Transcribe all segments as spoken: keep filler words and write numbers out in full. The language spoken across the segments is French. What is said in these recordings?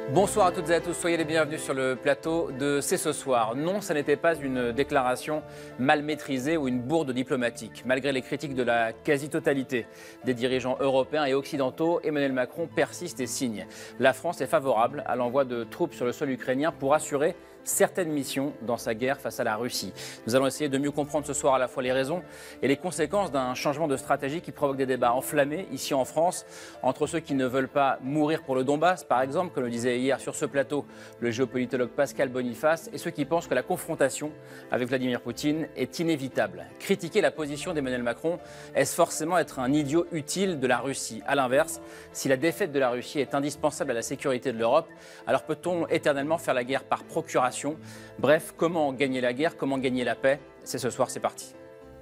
Bonsoir à toutes et à tous, soyez les bienvenus sur le plateau de C'est ce soir. Non, ça n'était pas une déclaration mal maîtrisée ou une bourde diplomatique. Malgré les critiques de la quasi-totalité des dirigeants européens et occidentaux, Emmanuel Macron persiste et signe. La France est favorable à l'envoi de troupes sur le sol ukrainien pour assurer certaines missions dans sa guerre face à la Russie. Nous allons essayer de mieux comprendre ce soir à la fois les raisons et les conséquences d'un changement de stratégie qui provoque des débats enflammés ici en France entre ceux qui ne veulent pas mourir pour le Donbass, par exemple, comme le disait hier sur ce plateau le géopolitologue Pascal Boniface, et ceux qui pensent que la confrontation avec Vladimir Poutine est inévitable. Critiquer la position d'Emmanuel Macron, est-ce forcément être un idiot utile de la Russie? À l'inverse, si la défaite de la Russie est indispensable à la sécurité de l'Europe, alors peut-on éternellement faire la guerre par procuration? Bref, comment gagner la guerre, comment gagner la paix? C'est ce soir, c'est parti.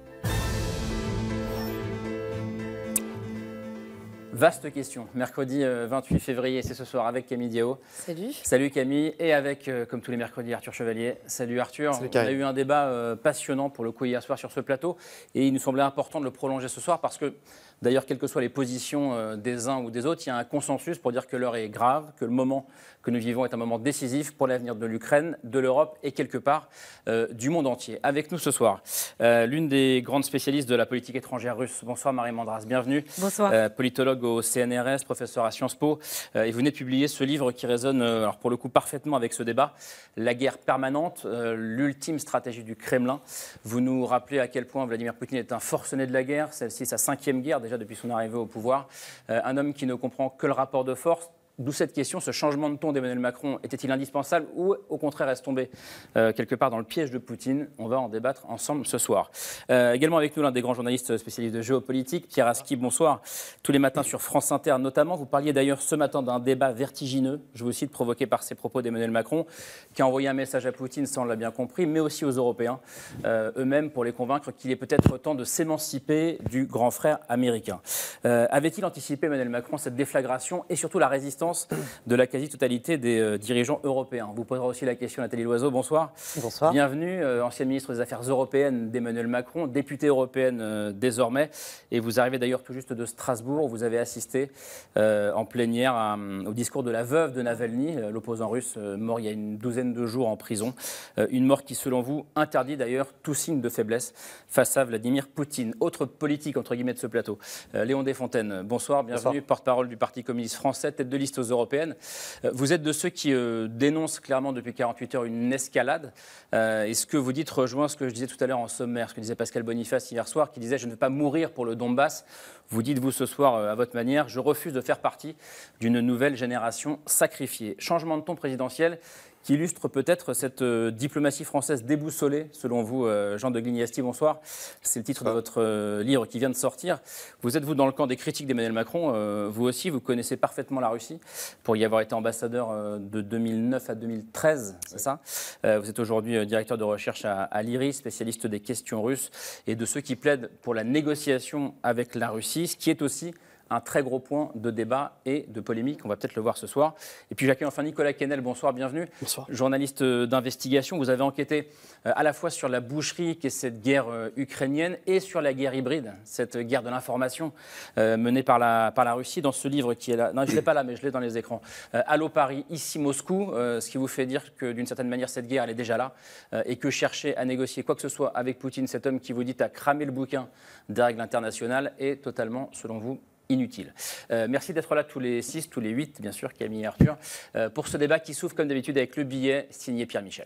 Vaste question. Mercredi vingt-huit février, c'est ce soir avec Camille Diao. Salut. Salut Camille. Et avec, comme tous les mercredis, Arthur Chevalier. Salut Arthur. Salut, on a eu un débat euh, passionnant pour le coup hier soir sur ce plateau. Et il nous semblait important de le prolonger ce soir parce que, d'ailleurs, quelles que soient les positions euh, des uns ou des autres, il y a un consensus pour dire que l'heure est grave, que le moment que nous vivons est un moment décisif pour l'avenir de l'Ukraine, de l'Europe et quelque part euh, du monde entier. Avec nous ce soir, euh, l'une des grandes spécialistes de la politique étrangère russe. Bonsoir Marie Mandras, bienvenue. Bonsoir. Euh, politologue au C N R S, professeur à Sciences Po. Euh, et vous venez de publier ce livre qui résonne, euh, alors pour le coup, parfaitement avec ce débat. La guerre permanente, euh, l'ultime stratégie du Kremlin. Vous nous rappelez à quel point Vladimir Poutine est un forcené de la guerre, celle-ci sa cinquième guerre déjà depuis son arrivée au pouvoir. Euh, un homme qui ne comprend que le rapport de force. D'où cette question, ce changement de ton d'Emmanuel Macron était-il indispensable ou au contraire est-ce tombé euh, quelque part dans le piège de Poutine? On va en débattre ensemble ce soir. Euh, également avec nous l'un des grands journalistes spécialistes de géopolitique, Pierre Aski, bonsoir. Tous les matins sur France Inter notamment. Vous parliez d'ailleurs ce matin d'un débat vertigineux, je vous cite, provoqué par ces propos d'Emmanuel Macron, qui a envoyé un message à Poutine, ça on l'a bien compris, mais aussi aux Européens euh, eux-mêmes pour les convaincre qu'il est peut-être temps de s'émanciper du grand frère américain. Euh, avait-il anticipé Emmanuel Macron cette déflagration et surtout la résistance de la quasi-totalité des euh, dirigeants européens? On vous posera aussi la question, Nathalie Loiseau. Bonsoir. Bonsoir. Bienvenue, euh, ancienne ministre des Affaires européennes d'Emmanuel Macron, députée européenne euh, désormais. Et vous arrivez d'ailleurs tout juste de Strasbourg. Vous avez assisté euh, en plénière à, au discours de la veuve de Navalny, euh, l'opposant russe euh, mort il y a une douzaine de jours en prison. Euh, une mort qui, selon vous, interdit d'ailleurs tout signe de faiblesse face à Vladimir Poutine. Autre politique, entre guillemets, de ce plateau. Euh, Léon Desfontaines, bonsoir. Bienvenue, porte-parole du Parti communiste français, tête de liste aux européennes. Vous êtes de ceux qui euh, dénoncent clairement depuis quarante-huit heures une escalade. Euh, et ce que vous dites rejoint ce que je disais tout à l'heure en sommaire, ce que disait Pascal Boniface hier soir, qui disait « Je ne veux pas mourir pour le Donbass ». Vous dites, vous, ce soir, euh, à votre manière, « Je refuse de faire partie d'une nouvelle génération sacrifiée ». Changement de ton présidentiel qui illustre peut-être cette euh, diplomatie française déboussolée, selon vous, euh, Jean de Glignasti, bonsoir. C'est le titre de votre euh, livre qui vient de sortir. Vous êtes, vous, dans le camp des critiques d'Emmanuel Macron. Euh, vous aussi, vous connaissez parfaitement la Russie, pour y avoir été ambassadeur euh, de deux mille neuf à deux mille treize, c'est ça euh, Vous êtes aujourd'hui euh, directeur de recherche à, à l'I R I, spécialiste des questions russes, et de ceux qui plaident pour la négociation avec la Russie, ce qui est aussi un très gros point de débat et de polémique. On va peut-être le voir ce soir. Et puis j'accueille enfin Nicolas Quesnel. Bonsoir, bienvenue. Bonsoir. Journaliste d'investigation. Vous avez enquêté euh, à la fois sur la boucherie qu'est cette guerre euh, ukrainienne et sur la guerre hybride, cette guerre de l'information euh, menée par la, par la Russie dans ce livre qui est là. Non, je ne l'ai pas là, mais je l'ai dans les écrans. Euh, Allô Paris, ici Moscou, euh, ce qui vous fait dire que d'une certaine manière, cette guerre, elle est déjà là euh, et que chercher à négocier quoi que ce soit avec Poutine, cet homme qui vous dit à cramer le bouquin des règles internationales, est totalement, selon vous, inutile. Euh, merci d'être là tous les six, tous les huit, bien sûr, Camille et Arthur, euh, pour ce débat qui s'ouvre comme d'habitude avec le billet signé Pierre Michel.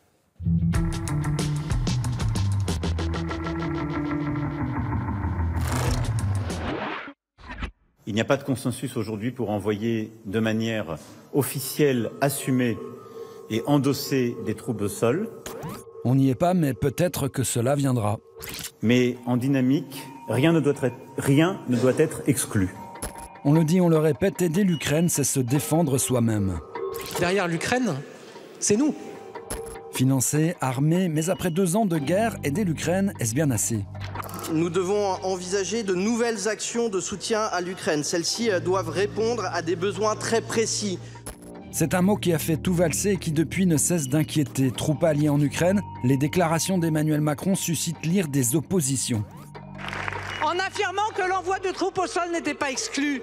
Il n'y a pas de consensus aujourd'hui pour envoyer de manière officielle, assumée et endossée des troupes au sol. On n'y est pas, mais peut-être que cela viendra. Mais en dynamique, rien ne doit être, rien ne doit être exclu. On le dit, on le répète, aider l'Ukraine, c'est se défendre soi-même. Derrière l'Ukraine, c'est nous. Financer, armer, mais après deux ans de guerre, aider l'Ukraine, est-ce bien assez? Nous devons envisager de nouvelles actions de soutien à l'Ukraine. Celles-ci doivent répondre à des besoins très précis. C'est un mot qui a fait tout valser et qui depuis ne cesse d'inquiéter. Troupes alliées en Ukraine, les déclarations d'Emmanuel Macron suscitent l'ire des oppositions. En affirmant que l'envoi de troupes au sol n'était pas exclu,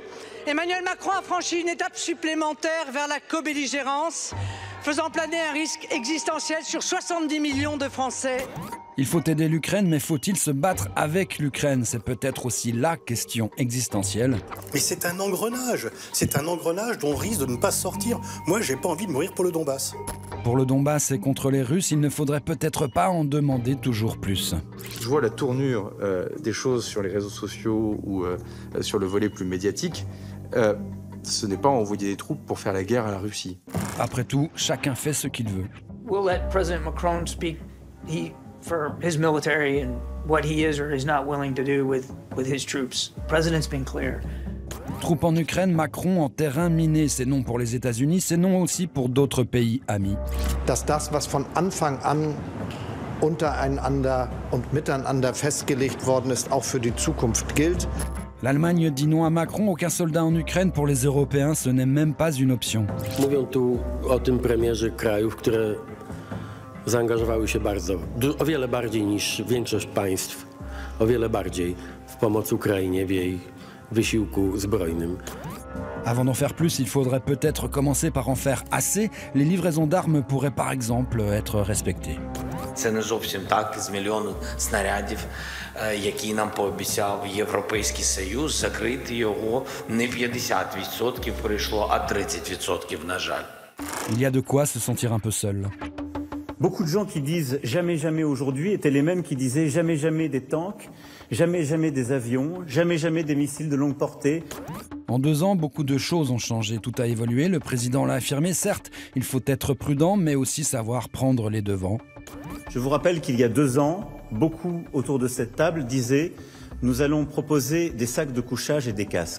Emmanuel Macron a franchi une étape supplémentaire vers la co-belligérance, faisant planer un risque existentiel sur soixante-dix millions de Français. Il faut aider l'Ukraine, mais faut-il se battre avec l'Ukraine? C'est peut-être aussi la question existentielle. Mais c'est un engrenage, c'est un engrenage dont on risque de ne pas sortir. Moi, j'ai pas envie de mourir pour le Donbass. Pour le Donbass et contre les Russes, il ne faudrait peut-être pas en demander toujours plus. Je vois la tournure euh, des choses sur les réseaux sociaux ou euh, sur le volet plus médiatique. Euh, ce n'est pas envoyer des troupes pour faire la guerre à la Russie. Après tout, chacun fait ce qu'il veut. We'll let President Macron speak he, for his military and what he is or is not willing to do with, with his troops. The president's been clear. Troupes en Ukraine, Macron en terrain miné, c'est non pour les États-Unis, c'est non aussi pour d'autres pays amis. Dass das, was von Anfang an untereinander und miteinander festgelegt worden ist, auch für die Zukunft gilt. L'Allemagne dit non à Macron, aucun soldat en Ukraine. Pour les Européens, ce n'est même pas une option. Mówią tu o tym premierze krajów, które zaangażowały się bardzo, o wiele bardziej niż większość państw, o wiele bardziej w pomoc Ukrainie w jej wysiłku zbrojnym. Avant d'en faire plus, il faudrait peut-être commencer par en faire assez. Les livraisons d'armes pourraient par exemple être respectées. Це не зовсім так, з мільйону снарядів, які нам пообіцяв Європейський Союз, закрити його не п'ятдесят відсотків прийшло, а тридцять відсотків, на жаль. Il y a de quoi se sentir un peu seul. Beaucoup de gens qui disent jamais jamais aujourd'hui étaient les mêmes qui disaient jamais jamais des tanks, jamais jamais des avions, jamais jamais des missiles de longue portée. En deux ans, beaucoup de choses ont changé, tout a évolué, le président l'a affirmé, certes, il faut être prudent, mais aussi savoir prendre les devants. Je vous rappelle qu'il y a deux ans, beaucoup autour de cette table disaient « Nous allons proposer des sacs de couchage et des casques ».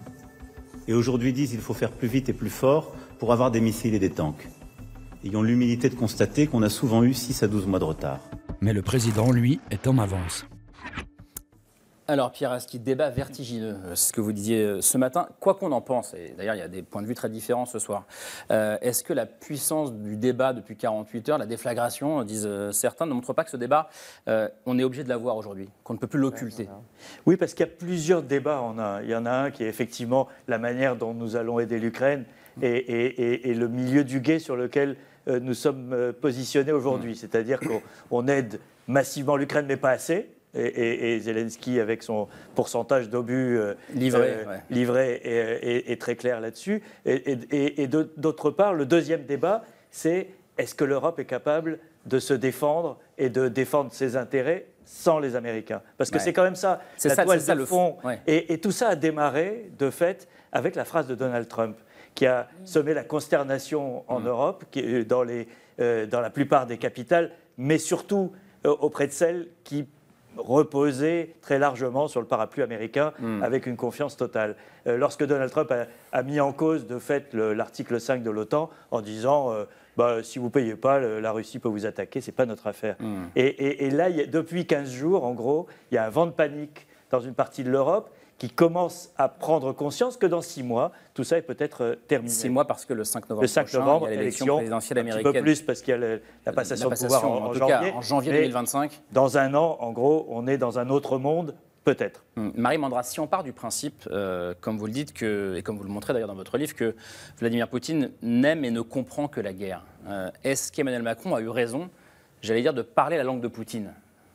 Et aujourd'hui disent « Il faut faire plus vite et plus fort pour avoir des missiles et des tanks ». Ayons l'humilité de constater qu'on a souvent eu six à douze mois de retard. Mais le président, lui, est en avance. Alors Pierre Aski, débat vertigineux, c'est ce que vous disiez ce matin. Quoi qu'on en pense, et d'ailleurs il y a des points de vue très différents ce soir, euh, est-ce que la puissance du débat depuis quarante-huit heures, la déflagration, disent certains, ne montre pas que ce débat, euh, on est obligé de l'avoir aujourd'hui, qu'on ne peut plus l'occulter? Oui, parce qu'il y a plusieurs débats en un. Il y en a un qui est effectivement la manière dont nous allons aider l'Ukraine et, et, et, et le milieu du gué sur lequel euh, nous sommes positionnés aujourd'hui. Mmh. C'est-à-dire qu'on aide massivement l'Ukraine, mais pas assez. Et, et, et Zelensky, avec son pourcentage d'obus euh, livré, euh, ouais. livré est, est, est très clair là-dessus. Et, et, et d'autre part, le deuxième débat, c'est est-ce que l'Europe est capable de se défendre et de défendre ses intérêts sans les Américains? Parce que ouais. c'est quand même ça, la ça, toile ça, de fond. Ouais. Et, et tout ça a démarré, de fait, avec la phrase de Donald Trump, qui a semé la consternation en mmh. Europe, qui, dans, les, euh, dans la plupart des capitales, mais surtout euh, auprès de celles qui reposer très largement sur le parapluie américain mmh. avec une confiance totale. Euh, lorsque Donald Trump a, a mis en cause de fait l'article cinq de l'OTAN en disant euh, bah, si vous ne payez pas, le, la Russie peut vous attaquer, ce n'est pas notre affaire. Mmh. Et, et, et là, y a, depuis quinze jours, en gros, il y a un vent de panique dans une partie de l'Europe qui commence à prendre conscience que dans six mois, tout ça est peut-être terminé. Six mois parce que le cinq novembre, le cinq novembre prochain, il y a l'élection présidentielle américaine. Un petit peu plus parce qu'il y a le, la passation, la passation de pouvoir en, en, en tout janvier. Cas, en janvier deux mille vingt-cinq. Dans un an, en gros, on est dans un autre monde, peut-être. Hum. Marie Mandras, si on part du principe, euh, comme vous le dites, que, et comme vous le montrez d'ailleurs dans votre livre, que Vladimir Poutine n'aime et ne comprend que la guerre, euh, est-ce qu'Emmanuel Macron a eu raison, j'allais dire, de parler la langue de Poutine ?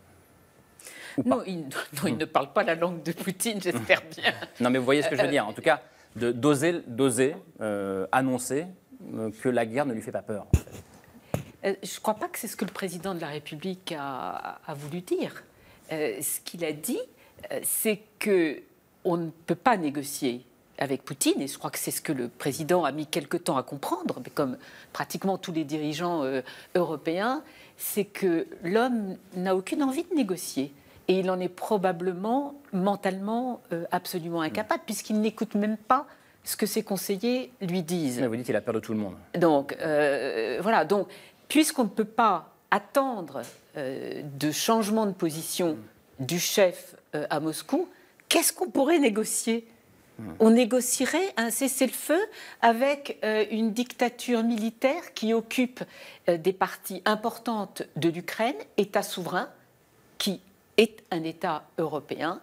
Non il, non, il ne parle pas la langue de Poutine, j'espère bien. Non, mais vous voyez ce que je veux dire. En tout cas, d'oser euh, annoncer euh, que la guerre ne lui fait pas peur. Euh, je ne crois pas que c'est ce que le président de la République a, a voulu dire. Euh, ce qu'il a dit, euh, c'est qu'on ne peut pas négocier avec Poutine, et je crois que c'est ce que le président a mis quelque temps à comprendre, mais comme pratiquement tous les dirigeants euh, européens, c'est que l'homme n'a aucune envie de négocier. Et il en est probablement mentalement euh, absolument incapable, mmh. puisqu'il n'écoute même pas ce que ses conseillers lui disent. Mais vous dites qu'il a peur de tout le monde. Donc, euh, voilà. Donc, puisqu'on ne peut pas attendre euh, de changement de position mmh. du chef euh, à Moscou, qu'est-ce qu'on pourrait négocier ? mmh. On négocierait un cessez-le-feu avec euh, une dictature militaire qui occupe euh, des parties importantes de l'Ukraine, État souverain, qui est un État européen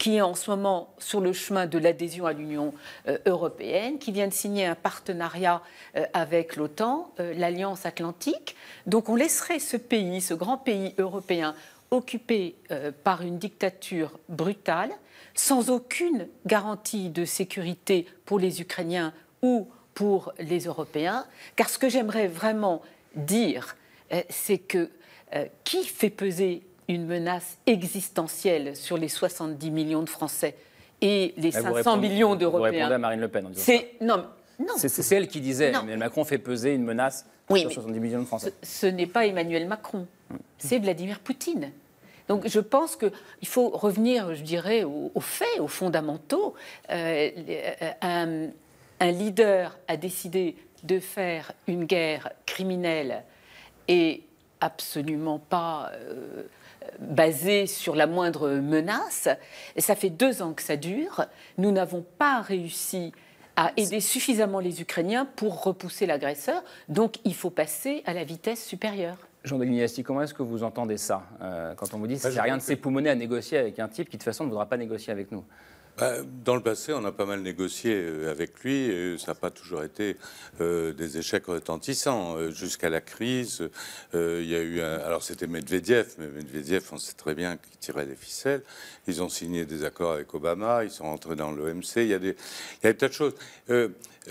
qui est en ce moment sur le chemin de l'adhésion à l'Union euh, européenne, qui vient de signer un partenariat euh, avec l'OTAN, euh, l'Alliance Atlantique. Donc on laisserait ce pays, ce grand pays européen, occupé euh, par une dictature brutale, sans aucune garantie de sécurité pour les Ukrainiens ou pour les Européens. Car ce que j'aimerais vraiment dire, euh, c'est que euh, qui fait peser une menace existentielle sur les soixante-dix millions de Français et les Là, cinq cents millions d'Européens. Vous répondez à Marine Le Pen en disant c'est, non, non. C'est, c'est elle qui disait, Non. Emmanuel Macron fait peser une menace Oui, sur mais soixante-dix millions de Français. Ce, ce n'est pas Emmanuel Macron, c'est Vladimir Poutine. Donc je pense qu'il faut revenir, je dirais, aux, aux faits, aux fondamentaux. Euh, un, un leader a décidé de faire une guerre criminelle et absolument pas euh, basée sur la moindre menace. Et ça fait deux ans que ça dure. Nous n'avons pas réussi à aider suffisamment les Ukrainiens pour repousser l'agresseur. Donc il faut passer à la vitesse supérieure. Jean Deligny, comment est-ce que vous entendez ça euh, quand on vous dit qu'il bah, n'y a rien de s'époumoner à négocier avec un type qui de toute façon ne voudra pas négocier avec nous? Bah, dans le passé, on a pas mal négocié avec lui et ça n'a pas toujours été euh, des échecs retentissants. Euh, jusqu'à la crise, euh, il y a eu un... Alors c'était Medvedev, mais Medvedev, on sait très bien qu'il tirait les ficelles. Ils ont signé des accords avec Obama, ils sont rentrés dans l'O M C, il y a des, il y a des tas de choses. Euh,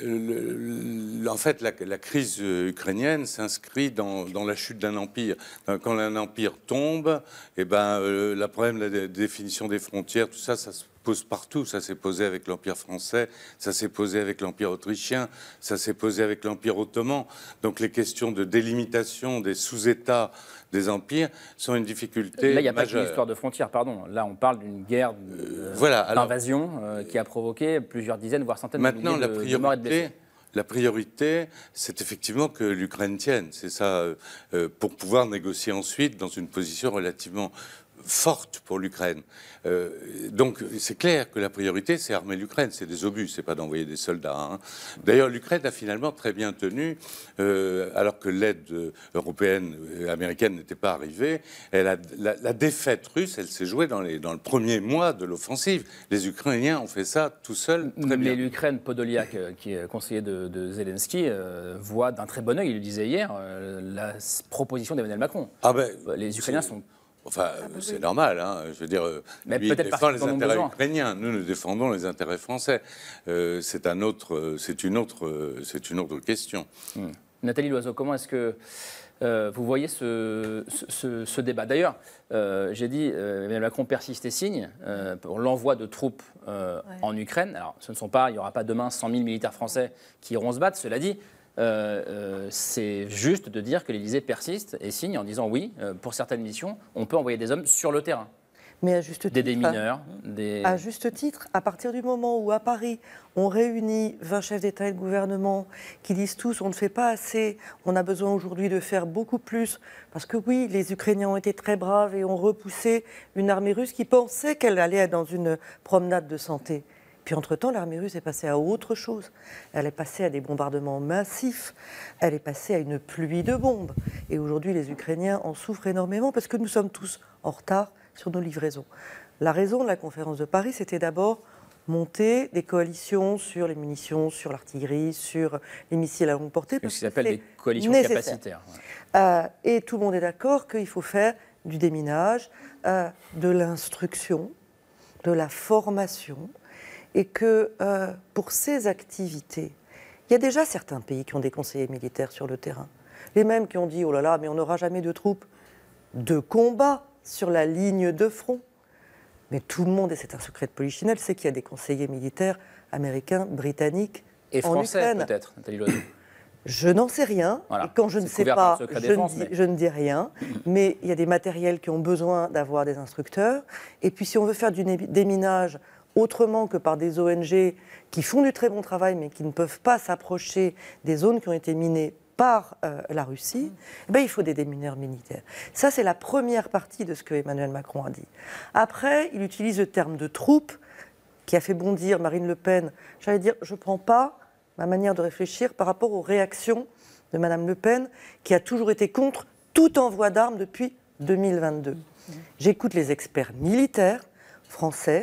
le, le, en fait, la, la crise ukrainienne s'inscrit dans, dans la chute d'un empire. Quand un empire tombe, eh ben, euh, le problème de la définition des frontières, tout ça, ça se pose partout. Ça s'est posé avec l'Empire français, ça s'est posé avec l'Empire autrichien, ça s'est posé avec l'Empire ottoman. Donc les questions de délimitation des sous-États des empires sont une difficulté Là, il n'y a majeure. pas qu'une histoire de frontières, pardon. Là, on parle d'une guerre euh, voilà, d'invasion euh, qui a provoqué plusieurs dizaines, voire centaines maintenant, de milliers de, la de morts et de blessés. priorité, la priorité, c'est effectivement que l'Ukraine tienne. C'est ça, euh, pour pouvoir négocier ensuite dans une position relativement forte pour l'Ukraine. Euh, donc c'est clair que la priorité, c'est armer l'Ukraine, c'est des obus, c'est pas d'envoyer des soldats. Hein. D'ailleurs, l'Ukraine a finalement très bien tenu, euh, alors que l'aide européenne, euh, américaine n'était pas arrivée. Elle a, la, la défaite russe, elle s'est jouée dans, les, dans le premier mois de l'offensive. Les Ukrainiens ont fait ça tout seuls, très bien. Mais l'Ukraine, Podolyak, qui est conseiller de, de Zelensky, euh, voit d'un très bon œil, il le disait hier, euh, la proposition d'Emmanuel Macron. Ah ben, les Ukrainiens sont... Enfin, c'est normal, hein. Je veux dire, mais lui peut-être défend les parce qu'ils en ont intérêts besoin. ukrainiens. Nous, nous défendons les intérêts français. Euh, c'est un autre, c'est une autre, c'est une autre question. Hmm. Nathalie Loiseau, comment est-ce que euh, vous voyez ce, ce, ce débat? D'ailleurs, euh, j'ai dit, euh, Emmanuel Macron persiste et signe euh, pour l'envoi de troupes euh, ouais. en Ukraine. Alors, ce ne sont pas, il n'y aura pas demain cent mille militaires français qui iront se battre. Cela dit, Euh, euh, c'est juste de dire que l'Élysée persiste et signe en disant oui, euh, pour certaines missions, on peut envoyer des hommes sur le terrain. Mais à juste titre, des démineurs, des... À juste titre, à partir du moment où à Paris, on réunit vingt chefs d'État et de gouvernement qui disent tous on ne fait pas assez, on a besoin aujourd'hui de faire beaucoup plus, parce que oui, les Ukrainiens ont été très braves et ont repoussé une armée russe qui pensait qu'elle allait être dans une promenade de santé. Puis entre-temps, l'armée russe est passée à autre chose. Elle est passée à des bombardements massifs. Elle est passée à une pluie de bombes. Et aujourd'hui, les Ukrainiens en souffrent énormément parce que nous sommes tous en retard sur nos livraisons. La raison de la conférence de Paris, c'était d'abord monter des coalitions sur les munitions, sur l'artillerie, sur les missiles à longue portée. Ce qui s'appelle des coalitions nécessaire. capacitaires. Ouais. Euh, et tout le monde est d'accord qu'il faut faire du déminage, euh, de l'instruction, de la formation, et que euh, pour ces activités, il y a déjà certains pays qui ont des conseillers militaires sur le terrain. Les mêmes qui ont dit « Oh là là, mais on n'aura jamais de troupes de combat sur la ligne de front ». Mais tout le monde, et c'est un secret de polichinelle, sait qu'il y a des conseillers militaires américains, britanniques, et en français Ukraine. peut-être, Nathalie Loiseau. Je n'en sais rien. Voilà. Et quand je ne sais pas, je, défense, ne dis, mais... je ne dis rien. Mais il y a des matériels qui ont besoin d'avoir des instructeurs. Et puis si on veut faire du déminage autrement que par des O N G qui font du très bon travail mais qui ne peuvent pas s'approcher des zones qui ont été minées par euh, la Russie, eh ben, il faut des démineurs militaires. Ça, c'est la première partie de ce que Emmanuel Macron a dit. Après, il utilise le terme de troupes qui a fait bondir Marine Le Pen. J'allais dire, je ne prends pas ma manière de réfléchir par rapport aux réactions de Madame Le Pen qui a toujours été contre tout envoi d'armes depuis deux mille vingt-deux. J'écoute les experts militaires français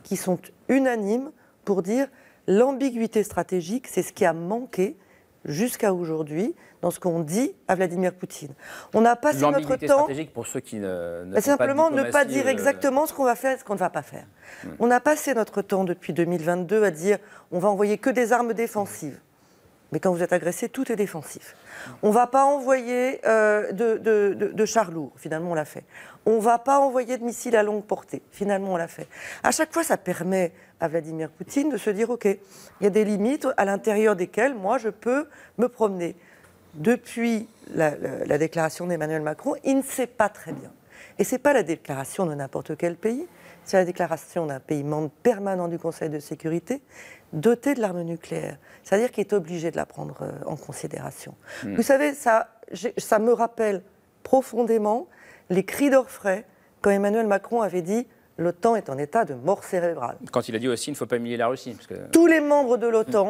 qui sont unanimes pour dire l'ambiguïté stratégique, c'est ce qui a manqué jusqu'à aujourd'hui dans ce qu'on dit à Vladimir Poutine. On a passé notre L'ambiguïté temps... stratégique, pour ceux qui ne, ne Bah, font pas de simplement ne pas diplomatie, dire euh, exactement ce qu'on va faire et ce qu'on ne va pas faire. Hmm. On a passé notre temps depuis deux mille vingt-deux à dire on va envoyer que des armes défensives. Mais quand vous êtes agressé, tout est défensif. On ne va pas envoyer euh, de, de, de, de chars lourds, finalement on l'a fait. On ne va pas envoyer de missiles à longue portée, finalement on l'a fait. À chaque fois, ça permet à Vladimir Poutine de se dire ok, il y a des limites à l'intérieur desquelles moi je peux me promener. Depuis la, la, la déclaration d'Emmanuel Macron, il ne sait pas très bien. Et ce n'est pas la déclaration de n'importe quel pays, c'est la déclaration d'un pays membre permanent du Conseil de sécurité, doté de l'arme nucléaire. C'est-à-dire qu'il est obligé de la prendre euh, en considération. Mmh. Vous savez, ça, ça me rappelle profondément les cris d'orfraie quand Emmanuel Macron avait dit « l'OTAN est en état de mort cérébrale ». Quand il a dit aussi « il ne faut pas humilier la Russie ». Parce que... Tous les membres de l'OTAN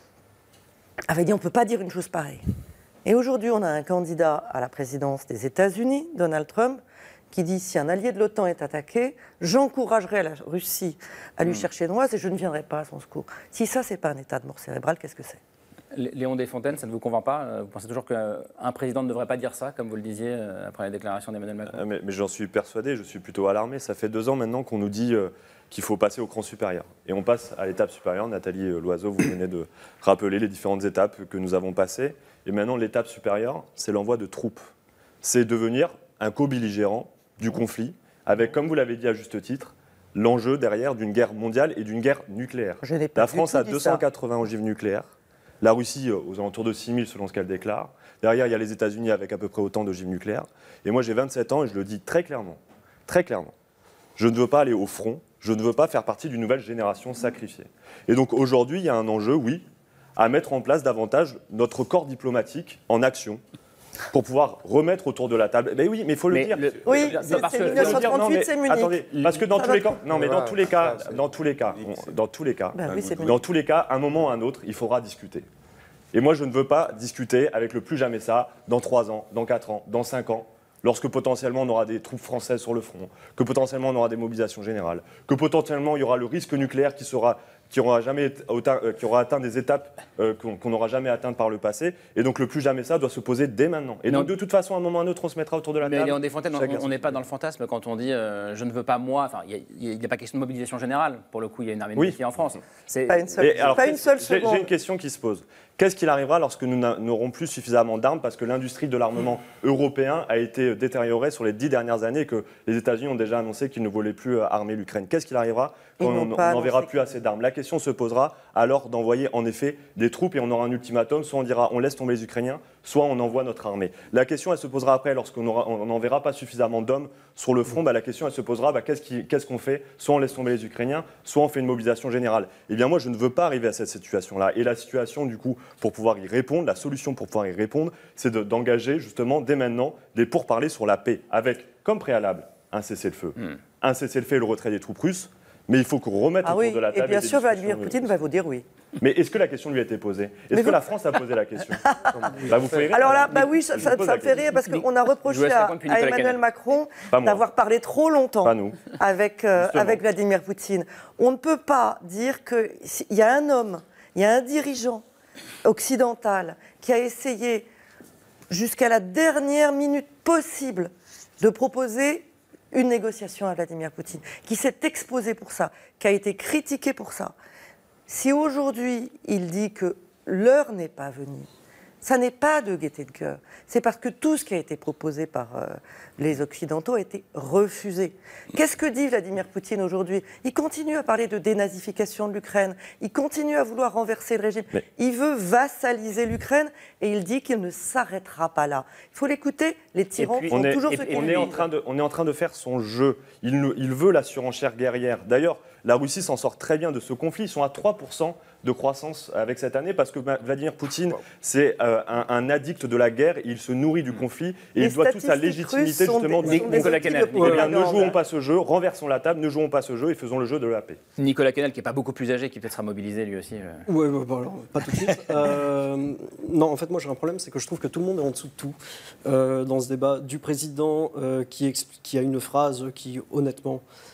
mmh. avaient dit « on ne peut pas dire une chose pareille ». Et aujourd'hui, on a un candidat à la présidence des États-Unis, Donald Trump, qui dit si un allié de l'OTAN est attaqué, j'encouragerai la Russie à lui mmh. chercher noise et je ne viendrai pas à son secours. Si ça, c'est pas un état de mort cérébrale, qu'est-ce que c'est ? Léon Desfontaines, ça ne vous convainc pas ? Vous pensez toujours qu'un président ne devrait pas dire ça, comme vous le disiez après la déclaration d'Emmanuel Macron ? ah, Mais, mais j'en suis persuadé, je suis plutôt alarmé. Ça fait deux ans maintenant qu'on nous dit euh, qu'il faut passer au cran supérieur. Et on passe à l'étape supérieure. Nathalie Loiseau, vous venez de rappeler les différentes étapes que nous avons passées. Et maintenant, l'étape supérieure, c'est l'envoi de troupes. C'est devenir un co-belligérant du conflit, avec, comme vous l'avez dit à juste titre, l'enjeu derrière d'une guerre mondiale et d'une guerre nucléaire. La France a deux cent quatre-vingts ogives nucléaires, la Russie aux alentours de six mille selon ce qu'elle déclare. Derrière, il y a les États-Unis avec à peu près autant d'ogives nucléaires. Et moi, j'ai vingt-sept ans et je le dis très clairement, très clairement, je ne veux pas aller au front, je ne veux pas faire partie d'une nouvelle génération sacrifiée. Et donc aujourd'hui, il y a un enjeu, oui, à mettre en place davantage notre corps diplomatique en action, pour pouvoir remettre autour de la table. Mais oui, mais il faut le mais dire. Le, oui, c'est mille neuf cent trente-huit, c'est Munich. Attendez, parce que dans tous les cas, non, mais dans tous les cas, dans tous les cas, dans tous les cas, dans tous les cas, un moment ou un autre, il faudra discuter. Et moi, je ne veux pas discuter avec le plus jamais ça dans trois ans, dans quatre ans, dans cinq ans, lorsque potentiellement on aura des troupes françaises sur le front, que potentiellement on aura des mobilisations générales, que potentiellement il y aura le risque nucléaire qui sera qui aura, jamais atteint, euh, qui aura atteint des étapes euh, qu'on n'aura jamais atteintes par le passé. Et donc le plus jamais ça doit se poser dès maintenant. Et non. donc de toute façon, à un moment ou à un autre, on se mettra autour de la mais table. Mais Léon Desfontaines, on n'est pas dans le fantasme quand on dit euh, je ne veux pas moi. Enfin, il n'y a, a pas question de mobilisation générale. Pour le coup, il y a une armée oui. en France. C'est pas une seule, et alors, pas une seule seconde. J'ai une question qui se pose. Qu'est-ce qu'il arrivera lorsque nous n'aurons plus suffisamment d'armes parce que l'industrie de l'armement européen a été détériorée sur les dix dernières années et que les États-Unis ont déjà annoncé qu'ils ne voulaient plus armer l'Ukraine? Qu'est-ce qu'il arrivera quand on n'enverra plus assez d'armes? La question se posera alors d'envoyer en effet des troupes et on aura un ultimatum. Soit on dira on laisse tomber les Ukrainiens, soit on envoie notre armée. La question elle se posera après lorsqu'on n'enverra pas suffisamment d'hommes sur le front. Bah, la question elle se posera bah, qu'est-ce qui, qu'est-ce qu'on fait? Soit on laisse tomber les Ukrainiens, soit on fait une mobilisation générale. Eh bien moi je ne veux pas arriver à cette situation-là. Et la situation du coup pour pouvoir y répondre, la solution pour pouvoir y répondre, c'est de, d'engager justement dès maintenant des pourparlers sur la paix, avec comme préalable un cessez-le-feu. Mmh. Un cessez-le-feu et le retrait des troupes russes, mais il faut qu'on remette ah autour oui, de la table. Et bien sûr, Vladimir Poutine va vous dire oui. Mais est-ce que la question lui a été posée? Est-ce mais que vous... la France a posé la question? Bah, vous pouvez Alors là, bah oui, ça, ça, ça me fait rire parce qu'on a reproché à, à Emmanuel Macron d'avoir parlé trop longtemps avec, euh, avec Vladimir Poutine. On ne peut pas dire qu'il y a un homme, il y a un dirigeant occidental qui a essayé jusqu'à la dernière minute possible de proposer une négociation à Vladimir Poutine, qui s'est exposé pour ça, qui a été critiqué pour ça. Si aujourd'hui il dit que l'heure n'est pas venue, ça n'est pas de gaieté de cœur, c'est parce que tout ce qui a été proposé par euh, les Occidentaux a été refusé. Qu'est-ce que dit Vladimir Poutine aujourd'hui? Il continue à parler de dénazification de l'Ukraine, il continue à vouloir renverser le régime, Mais... il veut vassaliser l'Ukraine et il dit qu'il ne s'arrêtera pas là. Il faut l'écouter, les tyrans font est, toujours ce qu'ils on est en train de, On est en train de faire son jeu, il, ne, il veut la surenchère guerrière. D'ailleurs, la Russie s'en sort très bien de ce conflit, ils sont à trois pour cent de croissance avec cette année parce que Vladimir Poutine, c'est euh, un, un addict de la guerre, il se nourrit du conflit et les il doit toute sa légitimité justement des, du Nicolas Canel. Eh bien, ne jouons pas ce jeu, renversons la table, ne jouons pas ce jeu et faisons le jeu de la paix. Nicolas Canel, qui n'est pas beaucoup plus âgé, qui peut-être sera mobilisé lui aussi. Euh... Oui, ouais, bon, alors, pas tout de suite. euh, non, en fait, moi j'ai un problème, c'est que je trouve que tout le monde est en dessous de tout euh, dans ce débat. Du président euh, qui, qui a une phrase qui, honnêtement,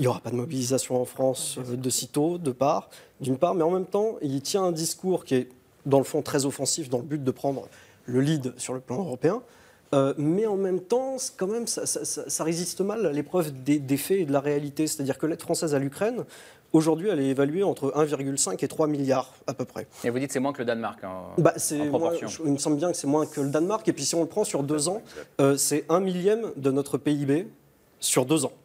il n'y aura pas de mobilisation en France euh, de sitôt, de part, d'une part, mais en même temps, il tient un discours qui est, dans le fond, très offensif dans le but de prendre le lead sur le plan européen. Euh, mais en même temps, quand même, ça, ça, ça, ça résiste mal à l'épreuve des, des faits et de la réalité. C'est-à-dire que l'aide française à l'Ukraine, aujourd'hui, elle est évaluée entre un virgule cinq et trois milliards à peu près. Et vous dites que c'est moins que le Danemark hein, bah, en proportion. Moins, il me semble bien que c'est moins que le Danemark. Et puis si on le prend sur deux ans, euh, c'est un millième de notre P I B sur deux ans.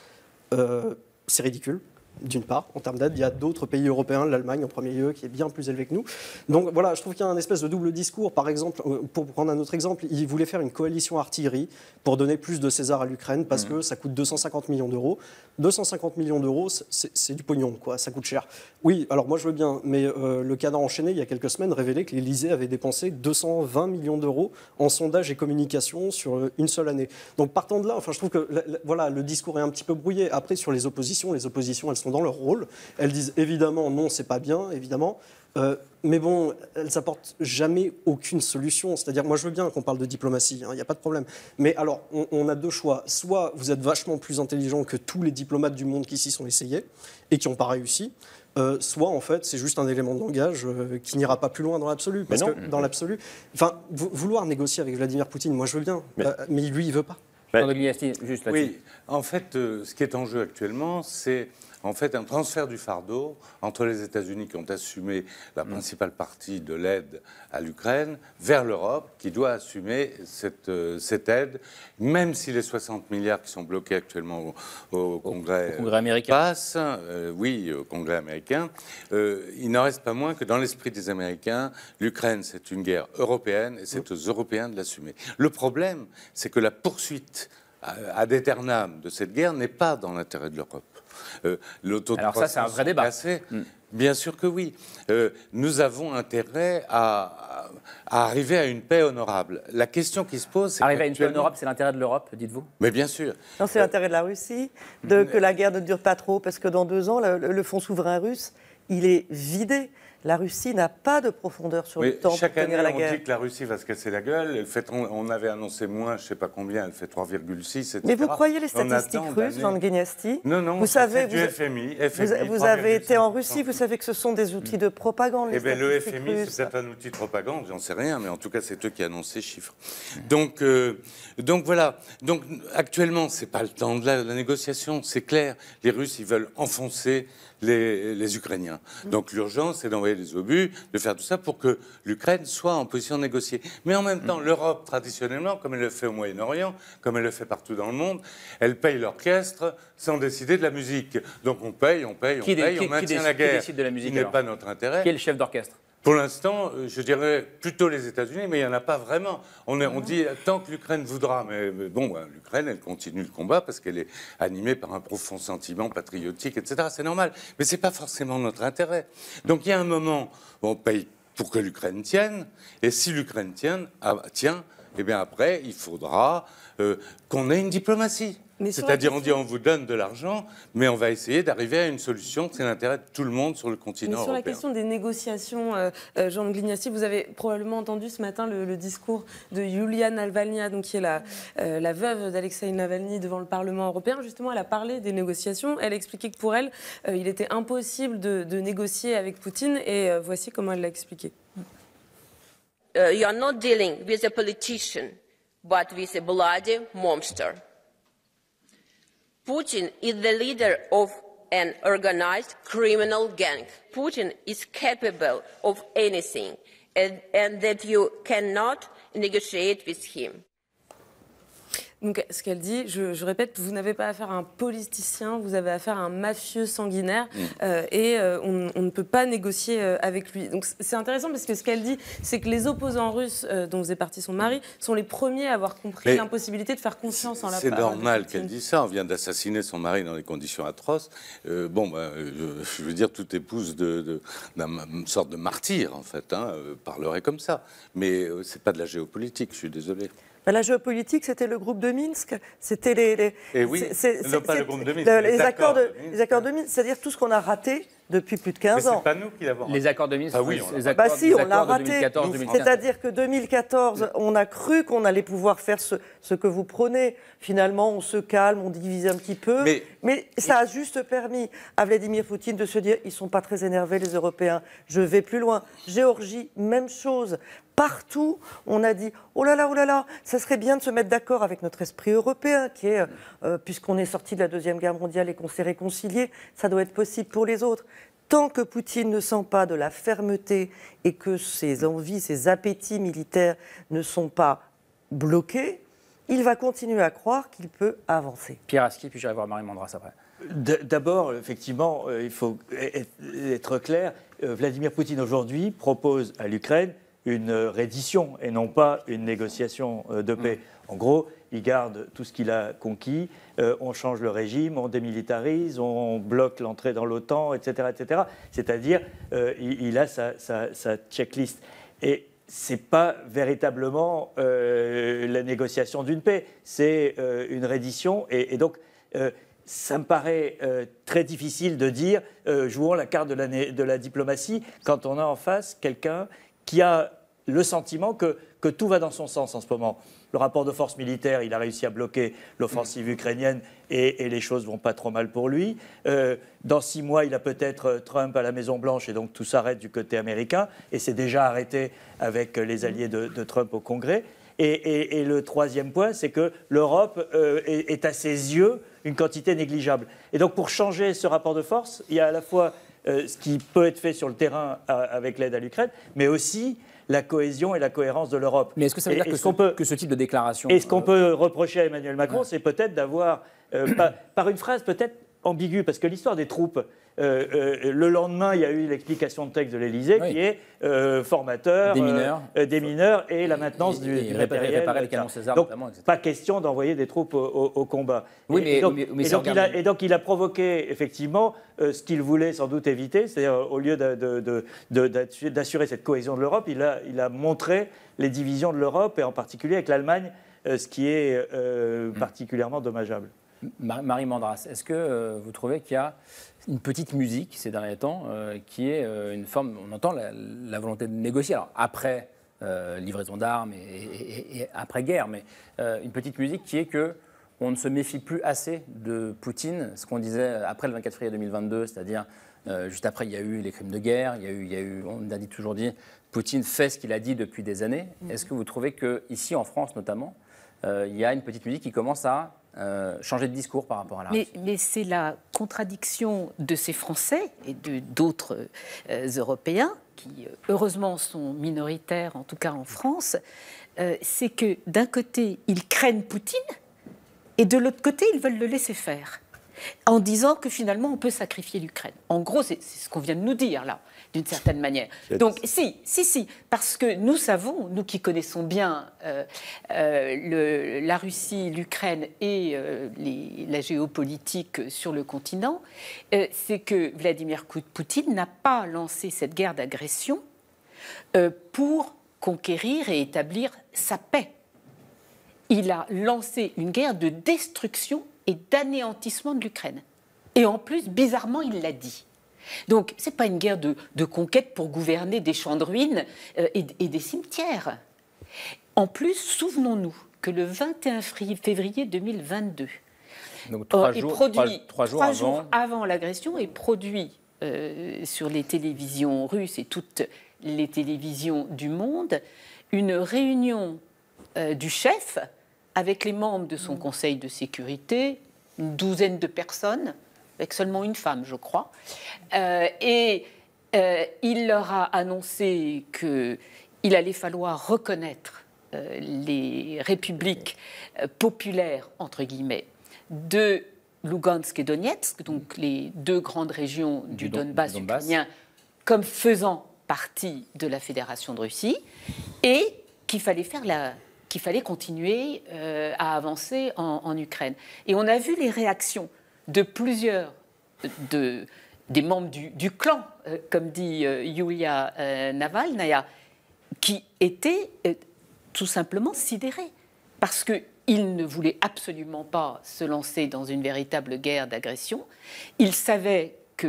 Euh, c'est ridicule. D'une part, en termes d'aide, il y a d'autres pays européens, l'Allemagne en premier lieu, qui est bien plus élevé que nous. Donc voilà, je trouve qu'il y a un espèce de double discours. Par exemple, pour prendre un autre exemple, il voulait faire une coalition artillerie pour donner plus de César à l'Ukraine parce mmh. que ça coûte deux cent cinquante millions d'euros. deux cent cinquante millions d'euros, c'est du pognon, quoi. Ça coûte cher. Oui, alors moi je veux bien, mais euh, le Canard enchaîné, il y a quelques semaines, révélait que l'Élysée avait dépensé deux cent vingt millions d'euros en sondage et communication sur une seule année. Donc partant de là, enfin, je trouve que la, la, voilà, le discours est un petit peu brouillé. Après, sur les oppositions, les oppositions, elles sont dans leur rôle. Elles disent évidemment non, c'est pas bien, évidemment. Euh, mais bon, elles n'apportent jamais aucune solution. C'est-à-dire, moi je veux bien qu'on parle de diplomatie, il hein, n'y a pas de problème. Mais alors, on, on a deux choix. Soit vous êtes vachement plus intelligent que tous les diplomates du monde qui s'y sont essayés et qui n'ont pas réussi. Euh, soit en fait c'est juste un élément de langage euh, qui n'ira pas plus loin dans l'absolu. Parce que dans l'absolu, enfin, vouloir négocier avec Vladimir Poutine, moi je veux bien, mais, euh, mais lui il veut pas. Juste oui, en fait, euh, ce qui est en jeu actuellement, c'est en fait un transfert du fardeau entre les États-Unis qui ont assumé la principale partie de l'aide à l'Ukraine vers l'Europe qui doit assumer cette, euh, cette aide, même si les soixante milliards qui sont bloqués actuellement au, au Congrès, au Congrès américain passent, euh, oui, au Congrès américain, euh, il n'en reste pas moins que dans l'esprit des Américains, l'Ukraine c'est une guerre européenne et c'est aux Européens de l'assumer. Le problème, c'est que la poursuite ad aeternam de cette guerre n'est pas dans l'intérêt de l'Europe. Euh, Alors ça, c'est un vrai débat. Mm. Bien sûr que oui. Euh, nous avons intérêt à, à arriver à une paix honorable. La question qui se pose, c'est arriver à une paix honorable, c'est l'intérêt de l'Europe, dites-vous? Mais bien sûr. Non, c'est l'intérêt de la Russie, de, que la guerre ne dure pas trop, parce que dans deux ans, le, le fonds souverain russe, il est vidé. La Russie n'a pas de profondeur sur oui, le temps pour chaque tenir année, la on guerre. dit que la Russie va se casser la gueule. Elle fait, on, on avait annoncé moins, je ne sais pas combien, elle fait trois virgule six, et cetera. Mais vous croyez les statistiques russes, Jean Guignasti? Non, non, vous savez, du vous, F M I. F M I vous, vous avez été en Russie, vous savez que ce sont des outils de propagande. Eh bien, le F M I, c'est peut-être un outil de propagande, j'en sais rien, mais en tout cas, c'est eux qui annoncent ces chiffres. Donc, euh, donc voilà. Donc, actuellement, ce n'est pas le temps de la, la négociation, c'est clair. Les Russes, ils veulent enfoncer Les, les Ukrainiens. Donc l'urgence, c'est d'envoyer des obus, de faire tout ça pour que l'Ukraine soit en position de négocier. Mais en même temps, l'Europe, traditionnellement, comme elle le fait au Moyen-Orient, comme elle le fait partout dans le monde, elle paye l'orchestre sans décider de la musique. Donc on paye, on paye, on qui paye, qui, on maintient qui la guerre. Qui décide de la musique, qui n'est pas notre intérêt. Qui est le chef d'orchestre? Pour l'instant, je dirais plutôt les États-Unis, mais il n'y en a pas vraiment. On, est, on dit tant que l'Ukraine voudra, mais, mais bon, ben, l'Ukraine, elle continue le combat parce qu'elle est animée par un profond sentiment patriotique, et cetera. C'est normal, mais c'est pas forcément notre intérêt. Donc il y a un moment où on paye pour que l'Ukraine tienne, et si l'Ukraine tient, ah, tient, eh bien après, il faudra euh, qu'on ait une diplomatie. C'est-à-dire, on dit on vous donne de l'argent, mais on va essayer d'arriver à une solution. C'est l'intérêt de tout le monde sur le continent mais sur européen. La question des négociations, euh, euh, Jean Guignasti, vous avez probablement entendu ce matin le, le discours de Yulia Navalnya, donc qui est la, euh, la veuve d'Alexei Navalny devant le Parlement européen. Justement, elle a parlé des négociations. Elle expliquait que pour elle, euh, il était impossible de, de négocier avec Poutine. Et euh, voici comment elle l'a expliqué. Uh, you are not dealing with a politician, but with a bloody monster. Putin is the leader of an organized criminal gang. Putin is capable of anything, and, and that you cannot negotiate with him. Donc, ce qu'elle dit, je, je répète, vous n'avez pas affaire à un politicien, vous avez affaire à un mafieux sanguinaire, mmh. euh, et euh, on, on ne peut pas négocier euh, avec lui. Donc, c'est intéressant parce que ce qu'elle dit, c'est que les opposants russes, euh, dont faisait partie son mari, sont les premiers à avoir compris l'impossibilité de faire confiance en la parole. C'est normal qu'elle dise ça. On vient d'assassiner son mari dans des conditions atroces. Euh, bon, ben, je, je veux dire, toute épouse de, de, d'une sorte de martyr, en fait, hein, euh, parlerait comme ça. Mais euh, c'est pas de la géopolitique, je suis désolé. La géopolitique, c'était le groupe de Minsk, c'était les, les, Et oui, c'est, c'est, non, pas le groupe de Minsk, les, les, les accords accords de, de Minsk. Les accords de Minsk, c'est-à-dire tout ce qu'on a raté depuis plus de quinze ans. Mais c'est pas nous qui l'avons. Les accords de Minsk. Ah oui, les Bah accords, si, les on l'a accords de raté. deux mille quatorze deux mille quinze. C'est-à-dire que deux mille quatorze, on a cru qu'on allait pouvoir faire ce, ce que vous prônez. Finalement, on se calme, on divise un petit peu. Mais, mais ça a juste permis à Vladimir Poutine de se dire ils ne sont pas très énervés, les Européens. Je vais plus loin. Géorgie, même chose. Partout, on a dit oh là là, oh là là, ça serait bien de se mettre d'accord avec notre esprit européen, qui est, euh, puisqu'on est sorti de la Deuxième Guerre mondiale et qu'on s'est réconcilié, ça doit être possible pour les autres. Tant que Poutine ne sent pas de la fermeté et que ses envies, ses appétits militaires ne sont pas bloqués, il va continuer à croire qu'il peut avancer. Pierre Aski, puis j'irai voir Marie Mandras après. D'abord, effectivement, il faut être clair. Vladimir Poutine aujourd'hui propose à l'Ukraine une reddition et non pas une négociation de paix. Mmh. En gros, il garde tout ce qu'il a conquis, euh, on change le régime, on démilitarise, on bloque l'entrée dans l'OTAN, et cetera, et cetera. C'est-à-dire, euh, il, il a sa, sa, sa checklist. Et ce n'est pas véritablement euh, la négociation d'une paix, c'est euh, une reddition. Et, et donc, euh, ça me paraît euh, très difficile de dire euh, jouons la carte de la, de la diplomatie quand on a en face quelqu'un qui a le sentiment que, que tout va dans son sens en ce moment. Le rapport de force militaire, il a réussi à bloquer l'offensive ukrainienne et, et les choses vont pas trop mal pour lui. Euh, dans six mois, il a peut-être Trump à la Maison-Blanche et donc tout s'arrête du côté américain. Et c'est déjà arrêté avec les alliés de, de Trump au Congrès. Et, et, et le troisième point, c'est que l'Europe euh, est, est à ses yeux une quantité négligeable. Et donc pour changer ce rapport de force, il y a à la fois euh, ce qui peut être fait sur le terrain à, avec l'aide à l'Ukraine, mais aussi la cohésion et la cohérence de l'Europe. Mais est-ce que ça veut et, dire que, ce ce, peut, que ce type de déclaration... Et ce qu'on peut reprocher à Emmanuel Macron, ouais. c'est peut-être d'avoir, euh, par, par une phrase peut-être ambiguë, parce que l'histoire des troupes, euh, euh, le lendemain, il y a eu l'explication de texte de l'Élysée oui. qui est euh, formateur, des mineurs. Euh, des mineurs et la maintenance et, du, et du matériel. Réparer les canons César, donc, notamment, et cetera. Pas question d'envoyer des troupes au, au, au combat. Oui, et, mais, et, donc, mais, mais et, donc il a, et donc il a provoqué effectivement euh, ce qu'il voulait sans doute éviter, c'est-à-dire au lieu de, de, de, de, d'assurer cette cohésion de l'Europe, il a, il a montré les divisions de l'Europe et en particulier avec l'Allemagne, euh, ce qui est euh, mmh. particulièrement dommageable. Marie Mandras, est-ce que euh, vous trouvez qu'il y a une petite musique ces derniers temps euh, qui est euh, une forme, on entend la, la volonté de négocier, alors après euh, livraison d'armes et, et, et après guerre, mais euh, une petite musique qui est que on ne se méfie plus assez de Poutine, ce qu'on disait après le vingt-quatre février deux mille vingt-deux, c'est-à-dire euh, juste après il y a eu les crimes de guerre, il y a eu, il y a eu on a dit, toujours dit, Poutine fait ce qu'il a dit depuis des années. Mmh. Est-ce que vous trouvez qu'ici en France notamment, euh, il y a une petite musique qui commence à Euh, changer de discours par rapport à la mais, Russie. Mais c'est la contradiction de ces Français et de, d'autres euh, Européens, qui heureusement sont minoritaires, en tout cas en France, euh, c'est que d'un côté, ils craignent Poutine, et de l'autre côté, ils veulent le laisser faire, en disant que finalement, on peut sacrifier l'Ukraine. En gros, c'est, c'est ce qu'on vient de nous dire, là, d'une certaine manière. Donc, si, si, si, parce que nous savons, nous qui connaissons bien euh, euh, le, la Russie, l'Ukraine et euh, les, la géopolitique sur le continent, euh, c'est que Vladimir Poutine n'a pas lancé cette guerre d'agression euh, pour conquérir et établir sa paix. Il a lancé une guerre de destruction et d'anéantissement de l'Ukraine. Et en plus, bizarrement, il l'a dit. Donc, ce n'est pas une guerre de, de conquête pour gouverner des champs de ruines euh, et, et des cimetières. En plus, souvenons-nous que le vingt et un février deux mille vingt-deux, donc trois, euh, jours, produit, trois, trois jours, trois avant... jours avant l'agression, est produit euh, sur les télévisions russes et toutes les télévisions du monde une réunion euh, du chef avec les membres de son conseil de sécurité, une douzaine de personnes, avec seulement une femme, je crois. Euh, et euh, il leur a annoncé qu'il allait falloir reconnaître euh, les républiques euh, populaires, entre guillemets, de Lugansk et Donetsk, donc les deux grandes régions du, du Donbass, Don, Donbass ukrainien, comme faisant partie de la Fédération de Russie, et qu'il fallait faire la... qu'il fallait continuer euh, à avancer en, en Ukraine. Et on a vu les réactions de plusieurs de, des membres du, du clan, euh, comme dit euh, Yulia euh, Navalnaya, qui étaient euh, tout simplement sidérés, parce qu'ils ne voulaient absolument pas se lancer dans une véritable guerre d'agression. Ils savaient que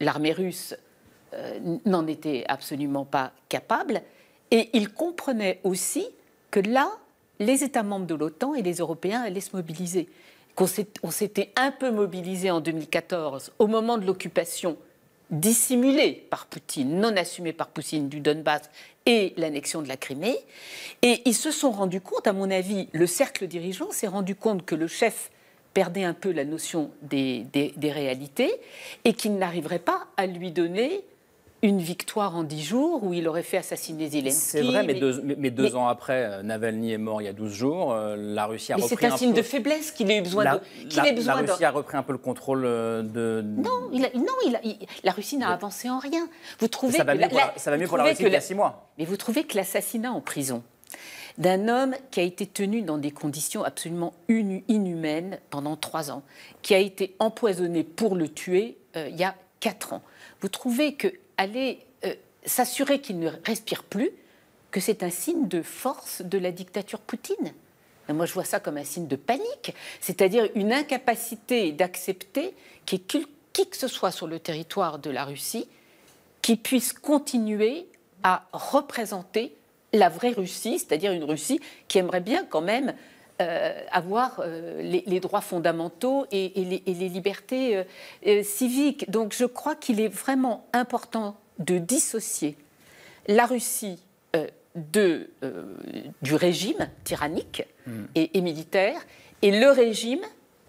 l'armée russe euh, n'en était absolument pas capable. Et il comprenait aussi que là, les États membres de l'OTAN et les Européens allaient se mobiliser. Qu'on on s'était un peu mobilisé en deux mille quatorze au moment de l'occupation dissimulée par Poutine, non assumée par Poutine du Donbass et l'annexion de la Crimée. Et ils se sont rendus compte, à mon avis, le cercle dirigeant s'est rendu compte que le chef perdait un peu la notion des, des, des réalités et qu'il n'arriverait pas à lui donner une victoire en dix jours où il aurait fait assassiner Zelensky. C'est vrai, mais, mais deux, mais deux mais, ans après, Navalny est mort il y a douze jours. La Russie a mais repris c'est un, un signe peu... de faiblesse qu'il ait eu besoin la, de. Qu'il ait besoin la Russie de... a repris un peu le contrôle de. Non, il a, non il a, il, la Russie n'a mais... avancé en rien. Vous trouvez ça va que mieux, la, pour, la, ça va mieux pour la Russie qu'il y a six mois. Mais vous trouvez que l'assassinat en prison d'un homme qui a été tenu dans des conditions absolument inhumaines pendant trois ans, qui a été empoisonné pour le tuer euh, il y a quatre ans, vous trouvez que aller euh, s'assurer qu'il ne respire plus, que c'est un signe de force de la dictature Poutine? Et moi, je vois ça comme un signe de panique, c'est-à-dire une incapacité d'accepter qu'il y ait qui que ce soit sur le territoire de la Russie qui puisse continuer à représenter la vraie Russie, c'est-à-dire une Russie qui aimerait bien quand même euh, avoir euh, les, les droits fondamentaux et, et, les, et les libertés euh, euh, civiques. Donc je crois qu'il est vraiment important de dissocier la Russie euh, de, euh, du régime tyrannique mmh. et, et militaire et le régime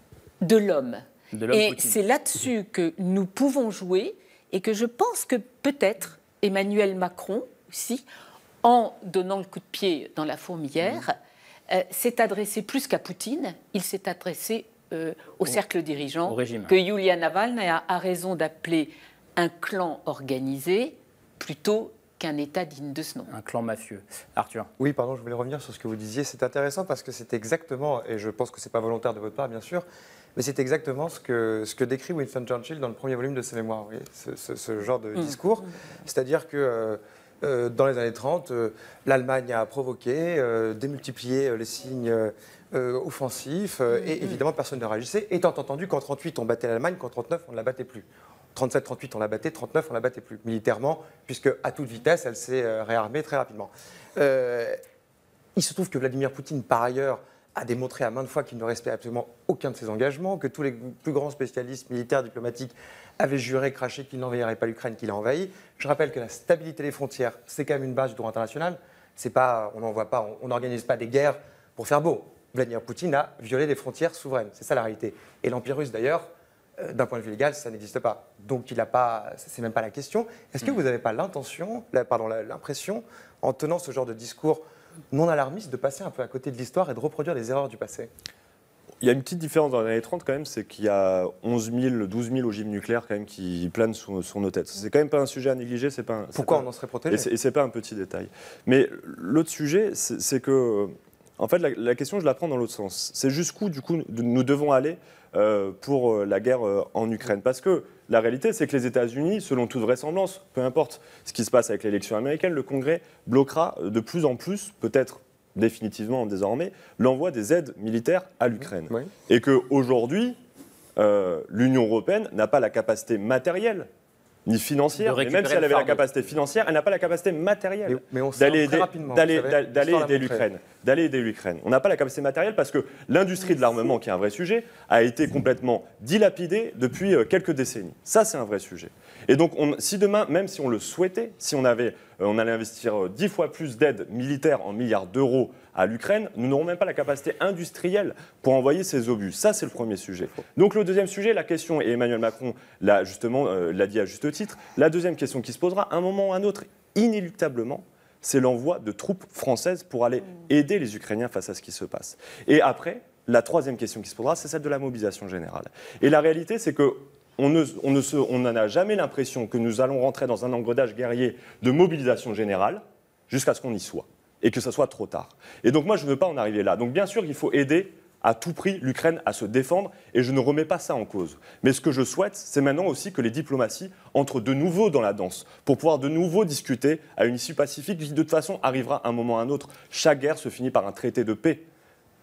de l'homme. Et c'est là-dessus que nous pouvons jouer et que je pense que peut-être Emmanuel Macron aussi, en donnant le coup de pied dans la fourmilière, mmh. euh, s'est adressé plus qu'à Poutine, il s'est adressé euh, au, au cercle dirigeant, au régime. Que Yulia Navalny a, a raison d'appeler un clan organisé plutôt qu'un État digne de ce nom. Un clan mafieux. Arthur. Oui, pardon, je voulais revenir sur ce que vous disiez. C'est intéressant parce que c'est exactement, et je pense que ce n'est pas volontaire de votre part, bien sûr, mais c'est exactement ce que, ce que décrit Winston Churchill dans le premier volume de ses mémoires, vous voyez, ce, ce, ce genre de mmh. discours. C'est-à-dire que euh, euh, dans les années trente, euh, l'Allemagne a provoqué, euh, démultiplié euh, les signes euh, offensifs, euh, mmh. et évidemment personne ne réagissait, étant entendu qu'en trente-huit on battait l'Allemagne, qu'en trente-neuf on ne la battait plus. trente-sept trente-huit on la battait, trente-neuf on ne la battait plus, militairement, puisque à toute vitesse elle s'est euh, réarmée très rapidement. Euh, il se trouve que Vladimir Poutine, par ailleurs, a démontré à maintes fois qu'il ne respectait absolument aucun de ses engagements, que tous les plus grands spécialistes militaires, diplomatiques avaient juré, craché qu'ils n'envahieraient pas l'Ukraine, qu'il a envahi. Je rappelle que la stabilité des frontières, c'est quand même une base du droit international. C'est pas, on n'envoie pas, on n'organise pas des guerres pour faire beau. Vladimir Poutine a violé des frontières souveraines, c'est ça la réalité. Et l'Empire russe d'ailleurs, euh, d'un point de vue légal, ça n'existe pas. Donc il n'a pas, c'est même pas la question. Est-ce que vous n'avez pas l'intention, pardon, l'impression, en tenant ce genre de discours non alarmiste, de passer un peu à côté de l'histoire et de reproduire les erreurs du passé? Il y a une petite différence dans les années trente quand même, c'est qu'il y a onze mille, douze mille ogives nucléaires quand même qui planent sur, sur nos têtes. C'est quand même pas un sujet à négliger. C'est pas un, Pourquoi pas, on en serait protégé? Et c'est pas un petit détail. Mais l'autre sujet, c'est que, en fait, la, la question, je la prends dans l'autre sens. C'est jusqu'où, du coup, nous devons aller euh, pour la guerre euh, en Ukraine. Parce que la réalité, c'est que les États-Unis, selon toute vraisemblance, peu importe ce qui se passe avec l'élection américaine, le Congrès bloquera de plus en plus, peut-être définitivement désormais, l'envoi des aides militaires à l'Ukraine. Oui. Et qu'aujourd'hui, euh, l'Union européenne n'a pas la capacité matérielle ni financière, mais même si elle avait la capacité financière, elle n'a pas la capacité matérielle d'aller aider, d'aller, d'aller aider l'Ukraine. D'aller aider l'Ukraine. On n'a pas la capacité matérielle parce que l'industrie de l'armement, qui est un vrai sujet, a été complètement dilapidée depuis quelques décennies. Ça, c'est un vrai sujet. Et donc, on, si demain, même si on le souhaitait, si on, avait, euh, on allait investir dix fois plus d'aide militaire en milliards d'euros à l'Ukraine, nous n'aurons même pas la capacité industrielle pour envoyer ces obus. Ça, c'est le premier sujet. Donc, le deuxième sujet, la question, et Emmanuel Macron l'a justement euh, l'a dit à juste titre, la deuxième question qui se posera, à un moment ou à un autre, inéluctablement, c'est l'envoi de troupes françaises pour aller aider les Ukrainiens face à ce qui se passe. Et après, la troisième question qui se posera, c'est celle de la mobilisation générale. Et la réalité, c'est que On ne, on ne se, on n'en a jamais l'impression que nous allons rentrer dans un engrenage guerrier de mobilisation générale jusqu'à ce qu'on y soit, et que ce soit trop tard. Et donc moi, je ne veux pas en arriver là. Donc bien sûr, il faut aider à tout prix l'Ukraine à se défendre, et je ne remets pas ça en cause. Mais ce que je souhaite, c'est maintenant aussi que les diplomaties entrent de nouveau dans la danse, pour pouvoir de nouveau discuter à une issue pacifique qui, de toute façon, arrivera à un moment ou à un autre. Chaque guerre se finit par un traité de paix.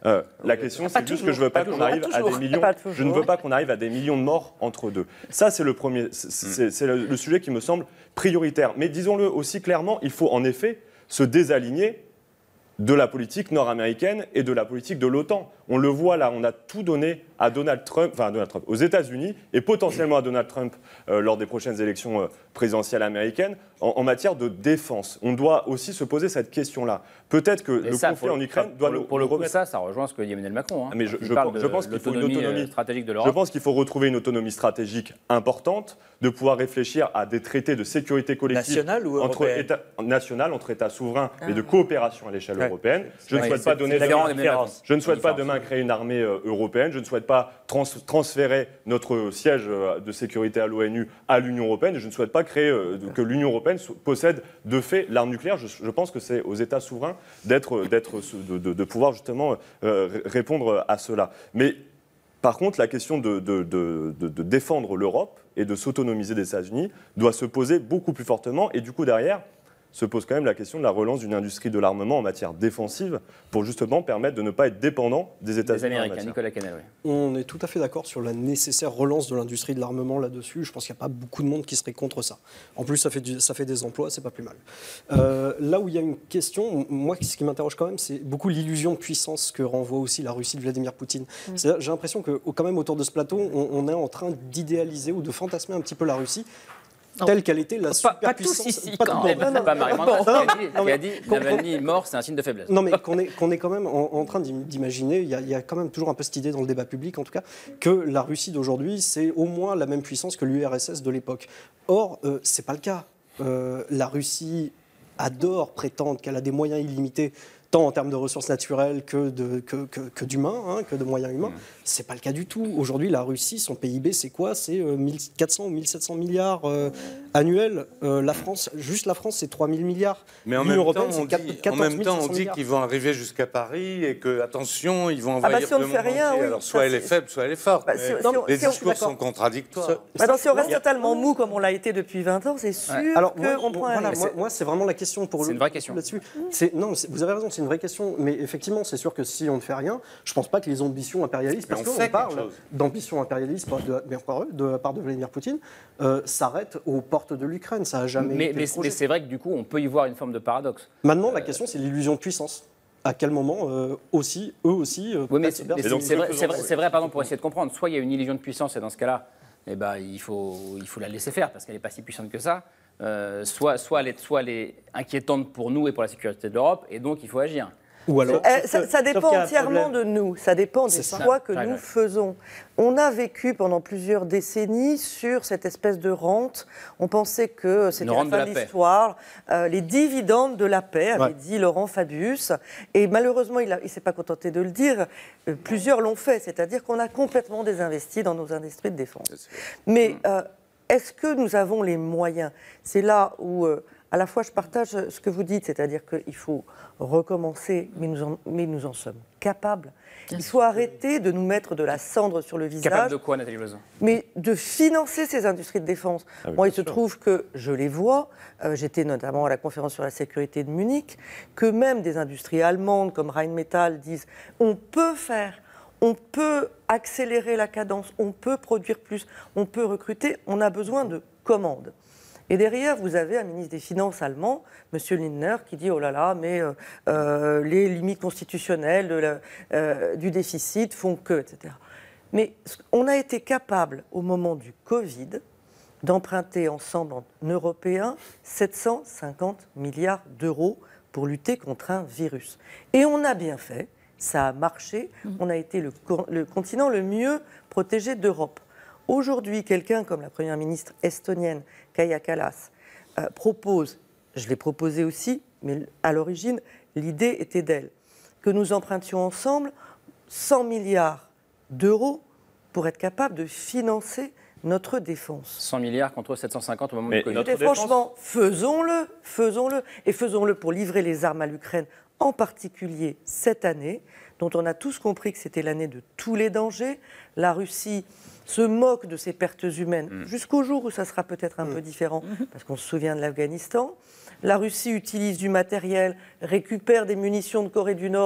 Euh, la question, c'est juste que je veux pas, qu'on arrive à des millions. Je ne veux pas qu'on arrive à des millions de morts entre deux. Ça, c'est le premier. C'est c'est le, le sujet qui me semble prioritaire. Mais disons-le aussi clairement, il faut en effet se désaligner de la politique nord-américaine et de la politique de l'OTAN. On le voit là, on a tout donné à Donald Trump, enfin à Donald Trump, aux États-Unis et potentiellement à Donald Trump euh, lors des prochaines élections euh, présidentielles américaines en, en matière de défense. On doit aussi se poser cette question-là. Peut-être que Et le ça, conflit pour, en Ukraine pour doit le, nous pour le coup, remettre... ça, ça rejoint ce que dit Emmanuel Macron. Hein. Mais je, Il je, parle je de pense qu'il faut une l'autonomie, autonomie euh, stratégique de Je l'Europe. pense qu'il faut retrouver une autonomie stratégique importante, de pouvoir réfléchir à des traités de sécurité collective Nationale ou entre européenne États, national, entre États souverains Ah. et de coopération à l'échelle Ouais. européenne. Je ne Ouais, souhaite c'est- pas c'est donner la demain- grande différence. Je ne souhaite pas Différence. demain créer une armée euh, européenne. Je ne souhaite pas trans- transférer notre siège euh, de sécurité à l'ONU à l'Union européenne. Et je ne souhaite pas créer euh, que l'Union européenne so- possède de fait l'arme nucléaire. Je, je pense que c'est aux États souverains d'être, d'être, de, de- de pouvoir justement euh, r- répondre à cela. Mais par contre, la question de, de- de- de- de défendre l'Europe et de s'autonomiser des États-Unis doit se poser beaucoup plus fortement. Et du coup, derrière, se pose quand même la question de la relance d'une industrie de l'armement en matière défensive pour justement permettre de ne pas être dépendant des États-Unis. Les en la Américains, matière. Nicolas Canel, oui. On est tout à fait d'accord sur la nécessaire relance de l'industrie de l'armement là-dessus. Je pense qu'il n'y a pas beaucoup de monde qui serait contre ça. En plus, ça fait, du- ça fait des emplois, c'est pas plus mal. Euh, là où il y a une question, moi, ce qui m'interroge quand même, c'est beaucoup l'illusion de puissance que renvoie aussi la Russie de Vladimir Poutine. Mm. C'est-à-dire, j'ai l'impression que, quand même, autour de ce plateau, on, on est en train d'idéaliser ou de fantasmer un petit peu la Russie. Telle qu'elle était la Pas- superpuissance. pas tous ici, Pas quand tout le même. monde. Non, non, Pas Marie non, Mandras non, qui a dit, non, qui mais a dit qu'on- Navalny mort, c'est un signe de faiblesse. Non, mais qu'on est, qu'on est quand même en, en train d'im- d'imaginer, il y, a, il y a quand même toujours un peu cette idée dans le débat public, en tout cas, que la Russie d'aujourd'hui, c'est au moins la même puissance que l'U R S S de l'époque. Or, euh, c'est pas le cas. Euh, la Russie adore prétendre qu'elle a des moyens illimités, tant en termes de ressources naturelles que, de, que, que, que d'humains, hein, que de moyens humains. C'est pas le cas du tout. Aujourd'hui, la Russie, son P I B, c'est quoi? C'est euh, mille quatre cents ou mille sept cents milliards euh, annuels. Euh, la France, juste la France, c'est trois mille milliards. Mais en L'Union même temps, européenne, on c'est quatre- dit, en quatorze même mille temps, cinq on cents dit milliards. qu'ils vont arriver jusqu'à Paris et que, attention, ils vont bah, envahir si on le ne fait monde rien, entier. oui, Alors, ça, soit elle est c'est- faible, soit elle est forte. Bah, mais si- si on- les si on- discours sont contradictoires. Bah non, si on reste totalement mou comme on l'a été depuis vingt ans, c'est sûr Alors, qu'on moi, prend un voilà, risque. moi, moi, c'est vraiment la question pour C'est le une vraie question. là-dessus. C'est- Non, c'est- vous avez raison, c'est une vraie question. Mais effectivement, c'est sûr que si on ne fait rien, je ne pense pas que les ambitions impérialistes, Mais parce on qu'on fait quelque parle chose. d'ambitions impérialistes de, mais encore eux, de la part de Vladimir Poutine, euh, s'arrêtent aux portes de l'Ukraine. Ça n'a jamais Mais, été mais- le projet. mais c'est vrai que du coup, on peut y voir une forme de paradoxe. Maintenant, la question, c'est l'illusion de puissance. À quel moment euh, aussi, eux aussi, euh, Oui, mais peuvent c'est se perdre. mais c'est- c'est vrai, c'est vrai, c'est vrai, pardon, pour essayer de comprendre. Soit il y a une illusion de puissance, et dans ce cas-là, eh ben, il, faut, il faut la laisser faire, parce qu'elle n'est pas si puissante que ça. Euh, soit, soit, elle est, soit elle est inquiétante pour nous et pour la sécurité de l'Europe, et donc il faut agir. Ou alors, Eh, ça, ça sauf dépend qu'il y a un entièrement problème. de nous, ça dépend des C'est ça. choix que Ouais, nous ouais. faisons. On a vécu pendant plusieurs décennies sur cette espèce de rente. On pensait que c'était la rente de fin la de paix. l'histoire, euh, les dividendes de la paix, avait Ouais. dit Laurent Fabius. Et malheureusement, il ne s'est pas contenté de le dire, euh, plusieurs l'ont fait, c'est-à-dire qu'on a complètement désinvesti dans nos industries de défense. Mais euh, est-ce que nous avons les moyens? C'est là où... euh, à la fois, je partage ce que vous dites, c'est-à-dire qu'il faut recommencer, mais nous en, mais nous en sommes capables. Il faut arrêter de nous mettre de la cendre sur le visage, Capable de quoi, Nathalie Loiseau? mais de financer ces industries de défense. Ah oui, Moi, il bien se sûr. trouve que je les vois, euh, j'étais notamment à la conférence sur la sécurité de Munich, que même des industries allemandes comme Rheinmetall disent on peut faire, on peut accélérer la cadence, on peut produire plus, on peut recruter, on a besoin de commandes. Et derrière, vous avez un ministre des Finances allemand, M. Lindner, qui dit « Oh là là, mais euh, euh, les limites constitutionnelles de la- euh, du déficit font que, et cetera » Mais on a été capable, au moment du Covid, d'emprunter ensemble, en Européens, sept cent cinquante milliards d'euros pour lutter contre un virus. Et on a bien fait, ça a marché, on a été le, co- le continent le mieux protégé d'Europe. Aujourd'hui, quelqu'un comme la Première ministre estonienne, Kaja Kallas, euh, propose, je l'ai proposé aussi, mais à l'origine, l'idée était d'elle, que nous empruntions ensemble cent milliards d'euros pour être capable de financer notre défense. cent milliards contre sept cent cinquante au moment Mais du Covid. notre- Écoutez, franchement, faisons-le, faisons-le. Et faisons-le pour livrer les armes à l'Ukraine, en particulier cette année, dont on a tous compris que c'était l'année de tous les dangers. La Russie se moque de ses pertes humaines, jusqu'au jour où ça sera peut-être un peu différent, parce qu'on se souvient de l'Afghanistan. La Russie utilise du matériel, récupère des munitions de Corée du Nord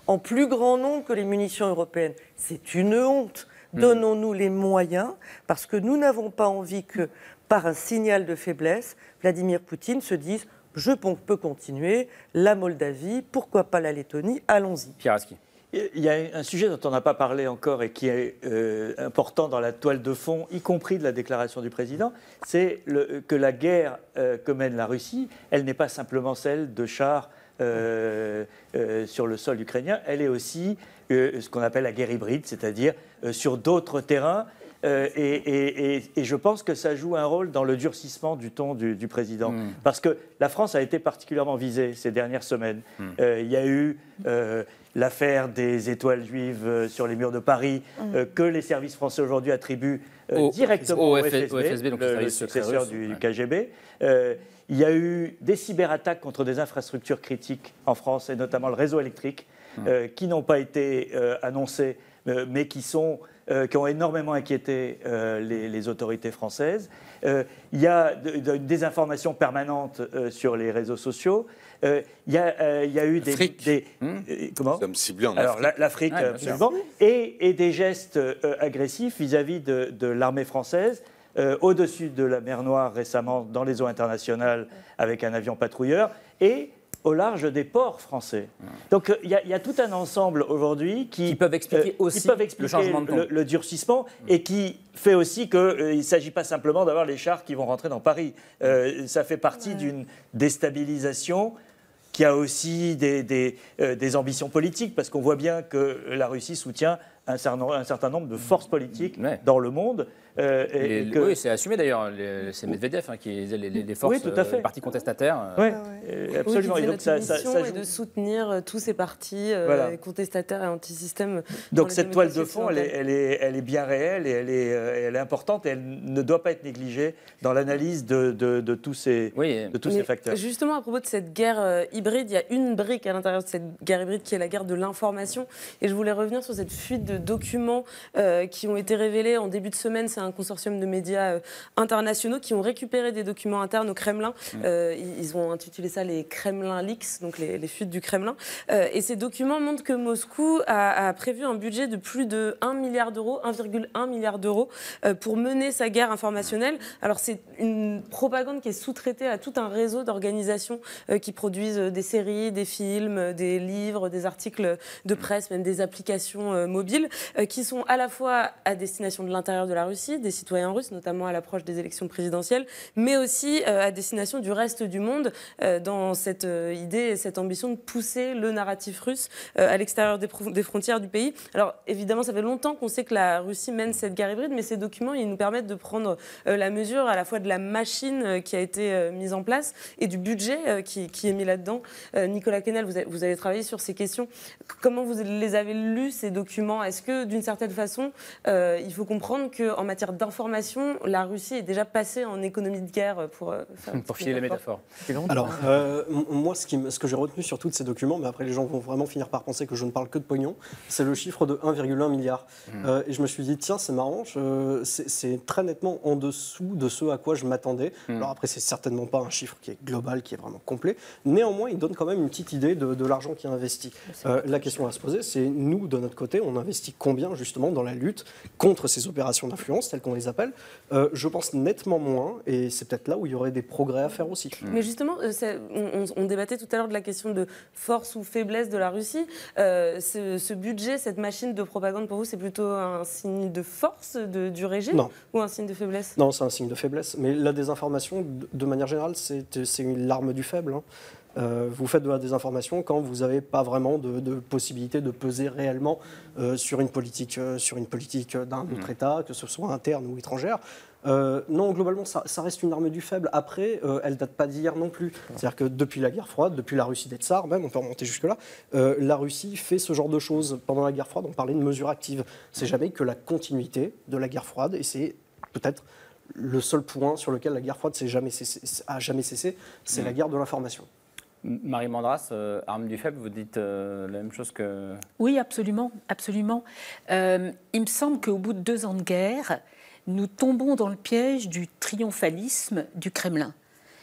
en plus grand nombre que les munitions européennes. C'est une honte. Donnons-nous les moyens, parce que nous n'avons pas envie que, par un signal de faiblesse, Vladimir Poutine se dise « je peux continuer, la Moldavie, pourquoi pas la Lettonie, allons-y ». Pierre Aski. Il y a un sujet dont on n'a pas parlé encore et qui est euh, important dans la toile de fond, y compris de la déclaration du président, c'est que la guerre euh, que mène la Russie, elle n'est pas simplement celle de chars euh, euh, sur le sol ukrainien, elle est aussi euh, ce qu'on appelle la guerre hybride, c'est-à-dire euh, sur d'autres terrains. Euh, et, et, et, et je pense que ça joue un rôle dans le durcissement du ton du, du président. Mm. Parce que la France a été particulièrement visée ces dernières semaines. Mm. Euh, il y a eu euh, l'affaire des étoiles juives euh, sur les murs de Paris, mm. euh, que les services français aujourd'hui attribuent euh, au, directement au, au F S B, au F S B donc le, le successeur du, ouais. du K G B. Euh, il y a eu des cyberattaques contre des infrastructures critiques en France, et notamment le réseau électrique, mm. euh, qui n'ont pas été euh, annoncées, euh, mais qui sont... Euh, qui ont énormément inquiété euh, les, les autorités françaises. Euh, il y a de, de, des informations permanentes euh, sur les réseaux sociaux. Euh, il, y a, euh, il y a eu des... des hum. euh, comment Nous sommes ciblés en Alors, Afrique. l'Afrique, Ouais, absolument. Et, et des gestes euh, agressifs vis-à-vis de, de l'armée française. Euh, au-dessus de la mer Noire récemment, dans les eaux internationales, avec un avion patrouilleur. Et... au large des ports français. Donc il y, y a tout un ensemble aujourd'hui qui, qui peuvent expliquer euh, aussi qui peuvent expliquer le changement de ton. Le, le durcissement et qui fait aussi qu'il euh, ne s'agit pas simplement d'avoir les chars qui vont rentrer dans Paris. Euh, ça fait partie ouais. d'une déstabilisation qui a aussi des, des, euh, des ambitions politiques, parce qu'on voit bien que la Russie soutient un certain, un certain nombre de forces politiques ouais. dans le monde. Euh, et les, que... Oui, c'est assumé d'ailleurs. C'est Medvedev hein, qui est les, les forces, oui, euh, les partis contestataires. Oui, euh, absolument. Oui, et donc ça, ça, ça joue... de soutenir tous ces partis euh, voilà. contestataires et antisystèmes. Donc cette toile de fond, elle est, elle, est, elle est bien réelle et elle est, elle est importante et elle ne doit pas être négligée dans l'analyse de, de, de tous, ces, oui. de tous ces facteurs. Justement, à propos de cette guerre euh, hybride, il y a une brique à l'intérieur de cette guerre hybride qui est la guerre de l'information. Et je voulais revenir sur cette fuite de documents euh, qui ont été révélés en début de semaine. C'est un consortium de médias euh, internationaux qui ont récupéré des documents internes au Kremlin. Mmh. Euh, ils ont intitulé ça les Kremlin Leaks, donc les, les fuites du Kremlin. Euh, et ces documents montrent que Moscou a, a prévu un budget de plus de un milliard d'euros, un virgule un milliard d'euros, euh, pour mener sa guerre informationnelle. Alors c'est une propagande qui est sous-traitée à tout un réseau d'organisations euh, qui produisent des séries, des films, des livres, des articles de presse, même des applications euh, mobiles, euh, qui sont à la fois à destination de l'intérieur de la Russie, des citoyens russes, notamment à l'approche des élections présidentielles, mais aussi euh, à destination du reste du monde, euh, dans cette euh, idée et cette ambition de pousser le narratif russe euh, à l'extérieur des, des frontières du pays. Alors évidemment, ça fait longtemps qu'on sait que la Russie mène cette guerre hybride, mais ces documents, ils nous permettent de prendre euh, la mesure à la fois de la machine euh, qui a été euh, mise en place et du budget euh, qui, qui est mis là-dedans. Euh, Nicolas Quesnel, vous, vous avez travaillé sur ces questions. Comment vous les avez lus, ces documents? Est-ce que, d'une certaine façon, euh, il faut comprendre qu'en matière d'information, la Russie est déjà passée en économie de guerre pour euh, faire pour filer les métaphores. Alors, euh, moi, ce, qui, ce que j'ai retenu sur tous ces documents, mais après les gens vont vraiment finir par penser que je ne parle que de pognon, c'est le chiffre de un virgule un milliard. Mmh. Euh, et je me suis dit, tiens, c'est marrant, je, c'est, c'est très nettement en dessous de ce à quoi je m'attendais. Mmh. Alors après, c'est certainement pas un chiffre qui est global, qui est vraiment complet. Néanmoins, il donne quand même une petite idée de, de l'argent qui est investi. Euh, la question à se poser, c'est nous, de notre côté, on investit combien justement dans la lutte contre ces opérations d'influence, telles qu'on les appelle. Euh, je pense nettement moins, et c'est peut-être là où il y aurait des progrès à faire aussi. Mais justement, on, on débattait tout à l'heure de la question de force ou faiblesse de la Russie. Euh, ce, ce budget, cette machine de propagande, pour vous, c'est plutôt un signe de force de, du régime non. ou un signe de faiblesse? Non, c'est un signe de faiblesse. Mais la désinformation, de manière générale, c'est, c'est une l'arme du faible. Hein. Euh, vous faites de la désinformation quand vous n'avez pas vraiment de, de possibilité de peser réellement euh, sur une politique, euh, sur une politique d'un mmh. autre État, que ce soit interne ou étrangère. Euh, non, globalement, ça, ça reste une arme du faible. Après, euh, elle ne date pas d'hier non plus. C'est-à-dire que depuis la guerre froide, depuis la Russie des tsars, même, on peut remonter jusque-là, euh, la Russie fait ce genre de choses. Pendant la guerre froide, on parlait de mesures actives. C'est jamais que la continuité de la guerre froide, et c'est peut-être le seul point sur lequel la guerre froide n'a jamais cessé, a jamais cessé, c'est mmh. la guerre de l'information. Marie Mandras, euh, arme du faible, vous dites euh, la même chose que... Oui, absolument, absolument. Euh, il me semble qu'au bout de deux ans de guerre, nous tombons dans le piège du triomphalisme du Kremlin.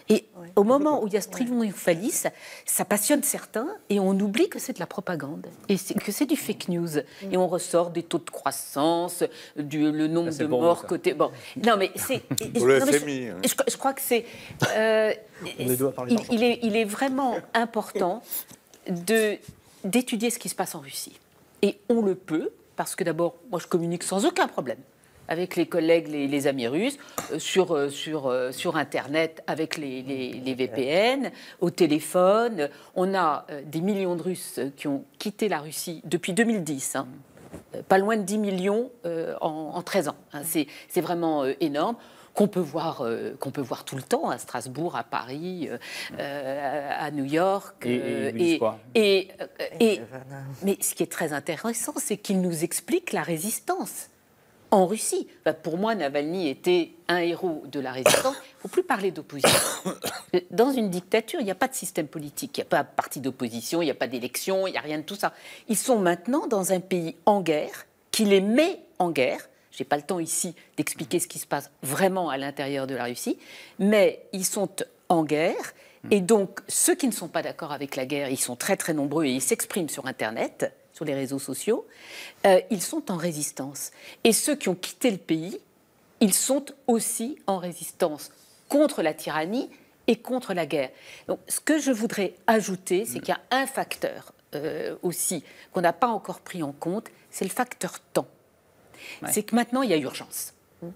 Et au moment où il y a ce triomphalis, ça passionne certains et on oublie que c'est de la propagande et que c'est du fake news. Et on ressort des taux de croissance, du, le nombre de morts vous, côté... Bon, non mais c'est... Pour le F M I. Je, hein. je, je crois que c'est... Euh, il, il, est, il est vraiment important de, d'étudier ce qui se passe en Russie. Et on le peut, parce que d'abord, moi je communique sans aucun problème avec les collègues, les, les amis russes, euh, sur, euh, sur, euh, sur Internet, avec les, les, les V P N, au téléphone. On a euh, des millions de Russes qui ont quitté la Russie depuis deux mille dix, hein. euh, pas loin de dix millions euh, en, en treize ans. Hein. C'est, c'est vraiment euh, énorme. Qu'on peut, voir, euh, qu'on peut voir tout le temps, à Strasbourg, à Paris, euh, à New York. Et, euh, et, et, et, et, et mais ce qui est très intéressant, c'est qu'il nous explique la résistance en Russie. Enfin, pour moi, Navalny était un héros de la résistance. Il ne faut plus parler d'opposition. Dans une dictature, il n'y a pas de système politique, il n'y a pas de parti d'opposition, il n'y a pas d'élection, il n'y a rien de tout ça. Ils sont maintenant dans un pays en guerre, qui les met en guerre. Je n'ai pas le temps ici d'expliquer ce qui se passe vraiment à l'intérieur de la Russie, mais ils sont en guerre. Et donc, ceux qui ne sont pas d'accord avec la guerre, ils sont très très nombreux et ils s'expriment sur Internet, sur les réseaux sociaux, euh, ils sont en résistance. Et ceux qui ont quitté le pays, ils sont aussi en résistance contre la tyrannie et contre la guerre. Donc, ce que je voudrais ajouter, c'est qu'il y a un facteur euh, aussi qu'on n'a pas encore pris en compte, c'est le facteur temps. Ouais. C'est que maintenant, il y a urgence.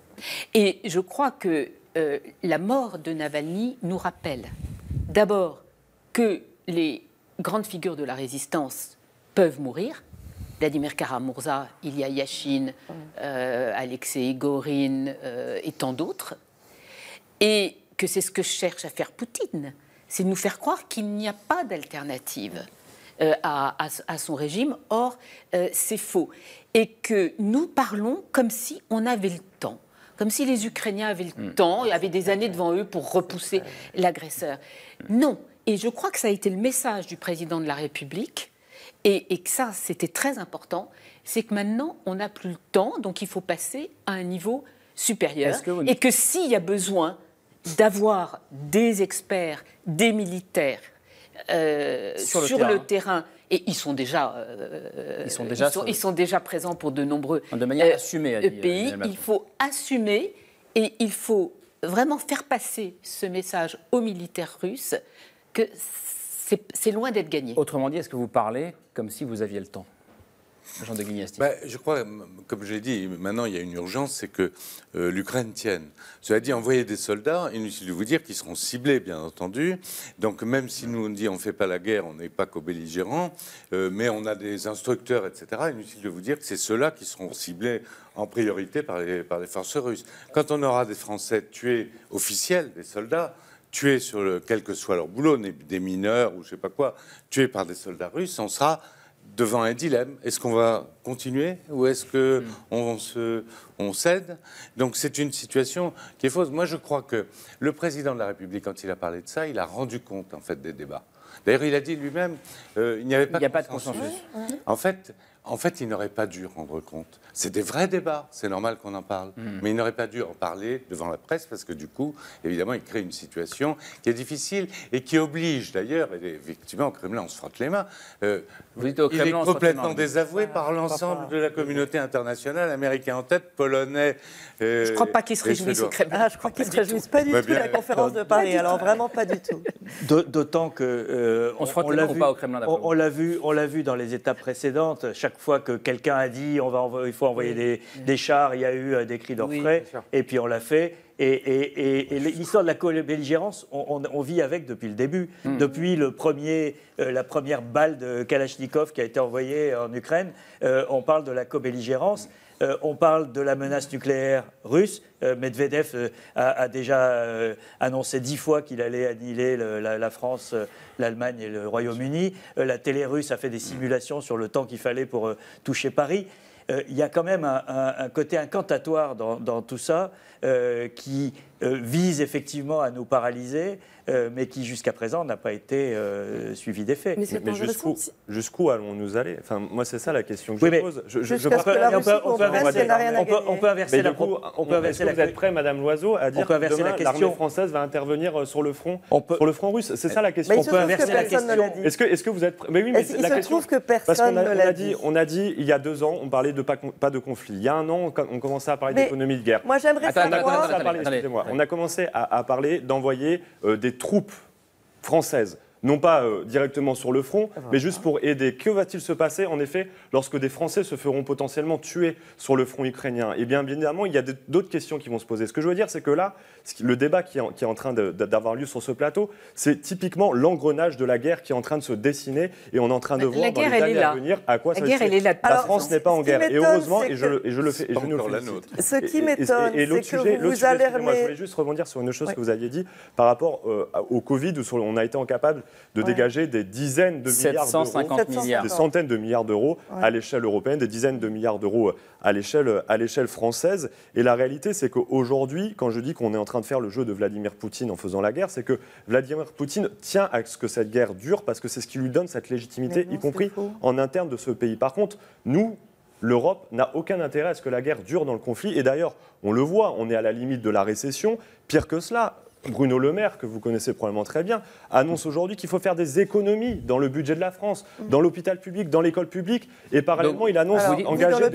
Et je crois que euh, la mort de Navalny nous rappelle d'abord que les grandes figures de la résistance peuvent mourir. Vladimir Karamurza, Ilya Yashin, euh, Alexei Gorin euh, et tant d'autres. Et que c'est ce que cherche à faire Poutine, c'est de nous faire croire qu'il n'y a pas d'alternative euh, à, à, à son régime. Or, euh, c'est faux. Et que nous parlons comme si on avait le temps, comme si les Ukrainiens avaient le mmh. temps et avaient des années devant eux pour repousser l'agresseur. Non. Et je crois que ça a été le message du président de la République, et, et que ça, c'était très important, c'est que maintenant, on n'a plus le temps, donc il faut passer à un niveau supérieur. Que vous... Et que s'il y a besoin d'avoir des experts, des militaires euh, sur, le, sur terrain. le terrain, et ils sont déjà, euh, ils sont déjà, ils sont, ils sont déjà présents pour de nombreux de manière euh, assumée, a dit, pays. Il faut assumer et il faut vraiment faire passer ce message aux militaires russes que c'est, c'est loin d'être gagné. Autrement dit, est-ce que vous parlez comme si vous aviez le temps ? Jean de Guignesty. Ben, je crois, comme je l'ai dit, maintenant il y a une urgence, c'est que euh, l'Ukraine tienne. Cela dit, envoyer des soldats, inutile de vous dire qu'ils seront ciblés, bien entendu. Donc même si nous on dit on ne fait pas la guerre, on n'est pas co-belligérants, euh, mais on a des instructeurs, et cetera. Inutile de vous dire que c'est ceux-là qui seront ciblés en priorité par les, par les forces russes. Quand on aura des Français tués officiels, des soldats, tués sur le, quel que soit leur boulot, des mineurs ou je ne sais pas quoi, tués par des soldats russes, on sera devant un dilemme. Est-ce qu'on va continuer ou est-ce qu'on on se, on cède ? Donc c'est une situation qui est fausse. Moi, je crois que le président de la République, quand il a parlé de ça, il a rendu compte en fait des débats. D'ailleurs, il a dit lui-même, euh, il n'y avait pas, il n'y a de, pas consensus. de consensus. En fait, en fait, il n'aurait pas dû rendre compte. C'est des vrais débats, c'est normal qu'on en parle. Mmh. Mais il n'aurait pas dû en parler devant la presse parce que du coup, évidemment, il crée une situation qui est difficile et qui oblige d'ailleurs, et effectivement, au Kremlin, on se frotte les mains. Euh, Vous dites au il Kremlin, est complètement désavoué voilà, par l'ensemble de la communauté internationale, américains en tête, polonais. Euh, je ne crois pas qu'ils se réjouissent au Kremlin. Ah, je crois qu'ils ne se réjouissent pas du bah, tout bien, de la conférence de Paris. Alors vraiment pas du tout. D'autant que euh, on, on se frotte on les l'a mains vu, ou pas au Kremlin. On, on l'a vu, on l'a vu dans les étapes précédentes. Chaque fois que quelqu'un a dit on va envoyer, il faut envoyer des, des chars, il y a eu euh, des cris d'orfraie, oui, et puis on l'a fait. Et, et, et, et l'histoire de la co-belligérance, on, on, on vit avec depuis le début, mmh. depuis le premier, euh, la première balle de Kalachnikov qui a été envoyée en Ukraine. Euh, on parle de la co-belligérance. Euh, on parle de la menace nucléaire russe. Euh, Medvedev euh, a, a déjà euh, annoncé dix fois qu'il allait annihiler le, la, la France, euh, l'Allemagne et le Royaume-Uni. Euh, la télé russe a fait des simulations sur le temps qu'il fallait pour euh, toucher Paris. Il euh, y a quand même un, un, un côté incantatoire dans, dans tout ça euh, qui, euh, vise effectivement à nous paralyser, euh, mais qui jusqu'à présent n'a pas été euh, suivi d'effet. Mais, mais jusqu'où jusqu'où allons-nous aller? Enfin, moi, c'est ça la question que oui, je pose. Je, je, je on peut, on peut, on peut inverser, on peut, on peut inverser la question. Est-ce que vous êtes prêt, Madame Loiseau, à dire que demain, l'armée française va intervenir sur le front, peut... sur le front russe? C'est ça la question. On peut inverser la question. Est-ce que, est-ce que vous êtes prêt? Mais oui, mais il la se question... trouve que personne Parce qu'on a, ne on l'a a dit. On a dit, il y a deux ans, on parlait de pas, pas de conflit. Il y a un an, on commençait à parler d'économie de guerre. Moi, j'aimerais savoir... On a commencé à, à parler d'envoyer euh, des troupes françaises, non pas euh, directement sur le front, voilà. mais juste pour aider. Que va-t-il se passer, en effet, lorsque des Français se feront potentiellement tuer sur le front ukrainien? Eh bien, bien évidemment, il y a d'autres questions qui vont se poser. Ce que je veux dire, c'est que là, le débat qui est en, qui est en train d'avoir lieu sur ce plateau, c'est typiquement l'engrenage de la guerre qui est en train de se dessiner, et on est en train de la voir dans les années à venir à quoi la ça guerre, elle est là. La Alors, France n'est pas en guerre, et heureusement, et je, et je le fais, et je nous le félicite. Ce qui m'étonne, c'est que sujet, vous vous sujet, alarmez... Moi, je voulais juste rebondir sur une chose oui. que vous aviez dit par rapport euh, au Covid, où on a été incapable de ouais. dégager des dizaines de milliards d'euros, des centaines de milliards d'euros ouais. à l'échelle européenne, des dizaines de milliards d'euros à l'échelle à l'échelle française. Et la réalité, c'est qu'aujourd'hui, quand je dis qu'on est en train de faire le jeu de Vladimir Poutine en faisant la guerre, c'est que Vladimir Poutine tient à ce que cette guerre dure, parce que c'est ce qui lui donne cette légitimité, non, y compris en interne de ce pays. Par contre, nous, l'Europe n'a aucun intérêt à ce que la guerre dure dans le conflit. Et d'ailleurs, on le voit, on est à la limite de la récession. Pire que cela, Bruno Le Maire, que vous connaissez probablement très bien, annonce aujourd'hui qu'il faut faire des économies dans le budget de la France, dans l'hôpital public, dans l'école publique, et parallèlement, donc, il annonce alors, engager de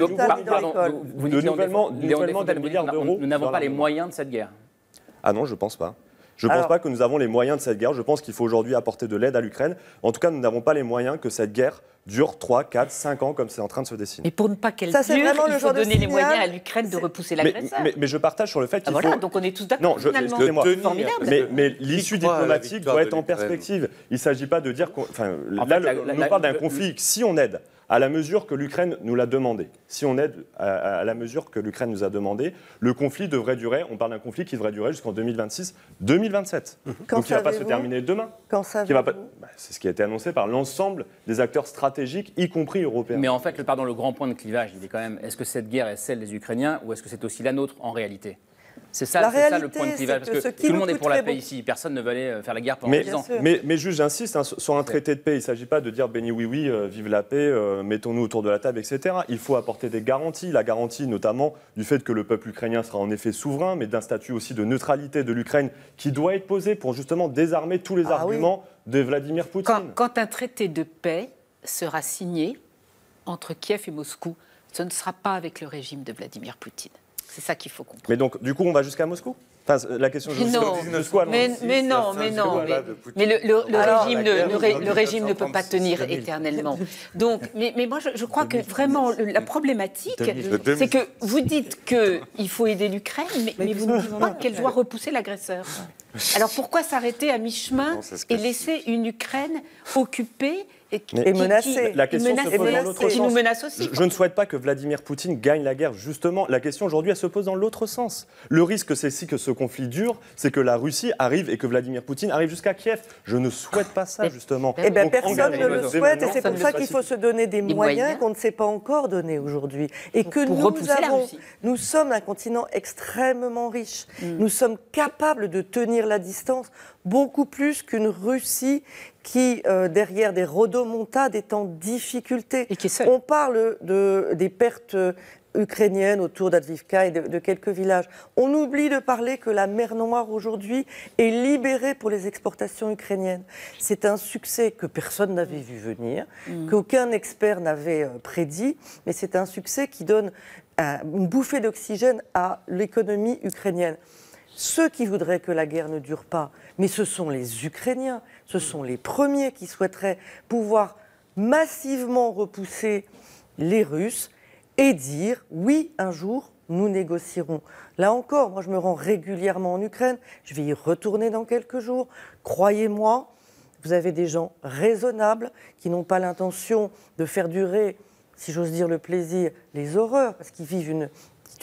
nouvellement des milliards d'euros. Nous n'avons pas les moyens de cette guerre. Ah non, je ne pense pas. Je ne pense pas que nous avons les moyens de cette guerre. Je pense qu'il faut aujourd'hui apporter de l'aide à l'Ukraine. En tout cas, nous n'avons pas les moyens que cette guerre dure trois, quatre, cinq ans comme c'est en train de se dessiner. Mais pour ne pas qu'elle dure, il faut donner les moyens à l'Ukraine de repousser l'agresseur. Mais, mais, mais je partage sur le fait qu'il ah, faut... Voilà, donc on est tous d'accord. Non, je, excusez-moi. Mais, mais l'issue diplomatique doit être en perspective. Il ne s'agit pas de dire... Enfin, là, fait, la, on nous parle d'un conflit. Si on aide à la mesure que l'Ukraine nous l'a demandé, si on aide à, à la mesure que l'Ukraine nous a demandé, le conflit devrait durer, on parle d'un conflit qui devrait durer jusqu'en deux mille vingt-six deux mille vingt-sept. Quand donc il ne va pas se terminer demain. Quand ça bah, c'est ce qui a été annoncé par l'ensemble des acteurs stratégiques, y compris européens. Mais en fait, le, pardon, le grand point de clivage, il est quand même, est-ce que cette guerre est celle des Ukrainiens ou est-ce que c'est aussi la nôtre en réalité? C'est ça, ça le point de clivage, parce que, que tout le monde est pour la paix ici, personne ne veut aller faire la guerre pendant dix ans. Mais, mais juste, j'insiste, hein, sur un traité de paix, il ne s'agit pas de dire béni oui oui, euh, vive la paix, euh, mettons-nous autour de la table, et cetera. Il faut apporter des garanties, la garantie notamment du fait que le peuple ukrainien sera en effet souverain, mais d'un statut aussi de neutralité de l'Ukraine qui doit être posé pour justement désarmer tous les ah, arguments oui. de Vladimir Poutine. Quand, quand un traité de paix sera signé entre Kiev et Moscou, ce ne sera pas avec le régime de Vladimir Poutine. C'est ça qu'il faut comprendre. Mais donc, du coup, on va jusqu'à Moscou? Enfin, la question je non, mais, mais non, mais non, mais, mais le, le, le Alors, régime, ne, le, ré, le régime ne peut pas tenir éternellement. Donc, mais, mais moi, je, je crois que vraiment la problématique, c'est que vous dites qu'il faut aider l'Ukraine, mais, mais vous ne dites pas qu'elle doit repousser l'agresseur. Alors pourquoi s'arrêter à mi-chemin et laisser une Ukraine occupée et, qui, et menacée? La question menace, se pose dans l'autre sens. Nous menace aussi. Je, je ne souhaite pas que Vladimir Poutine gagne la guerre. Justement, la question aujourd'hui, elle se pose dans l'autre sens. Le risque, c'est si que ce conflit dure, c'est que la Russie arrive et que Vladimir Poutine arrive jusqu'à Kiev. Je ne souhaite pas ça, justement. Eh bien, personne ne le souhaite, et c'est pour ça qu'il faut se donner des moyens qu'on ne s'est pas encore donnés aujourd'hui. Et que nous avons, nous sommes un continent extrêmement riche. Mm. Nous sommes capables de tenir la distance beaucoup plus qu'une Russie qui, euh, derrière des rodomontades, est en difficulté. Et qui est seule. On parle de, des pertes ukrainiennes autour d'Advivka et de, de quelques villages. On oublie de parler que la mer Noire aujourd'hui est libérée pour les exportations ukrainiennes. C'est un succès que personne n'avait vu venir, mmh. qu'aucun expert n'avait euh, prédit, mais c'est un succès qui donne un, une bouffée d'oxygène à l'économie ukrainienne. Ceux qui voudraient que la guerre ne dure pas, mais ce sont les Ukrainiens, ce sont les premiers qui souhaiteraient pouvoir massivement repousser les Russes et dire oui, un jour, nous négocierons. Là encore, moi je me rends régulièrement en Ukraine, je vais y retourner dans quelques jours. Croyez-moi, vous avez des gens raisonnables qui n'ont pas l'intention de faire durer, si j'ose dire le plaisir, les horreurs, parce qu'ils vivent une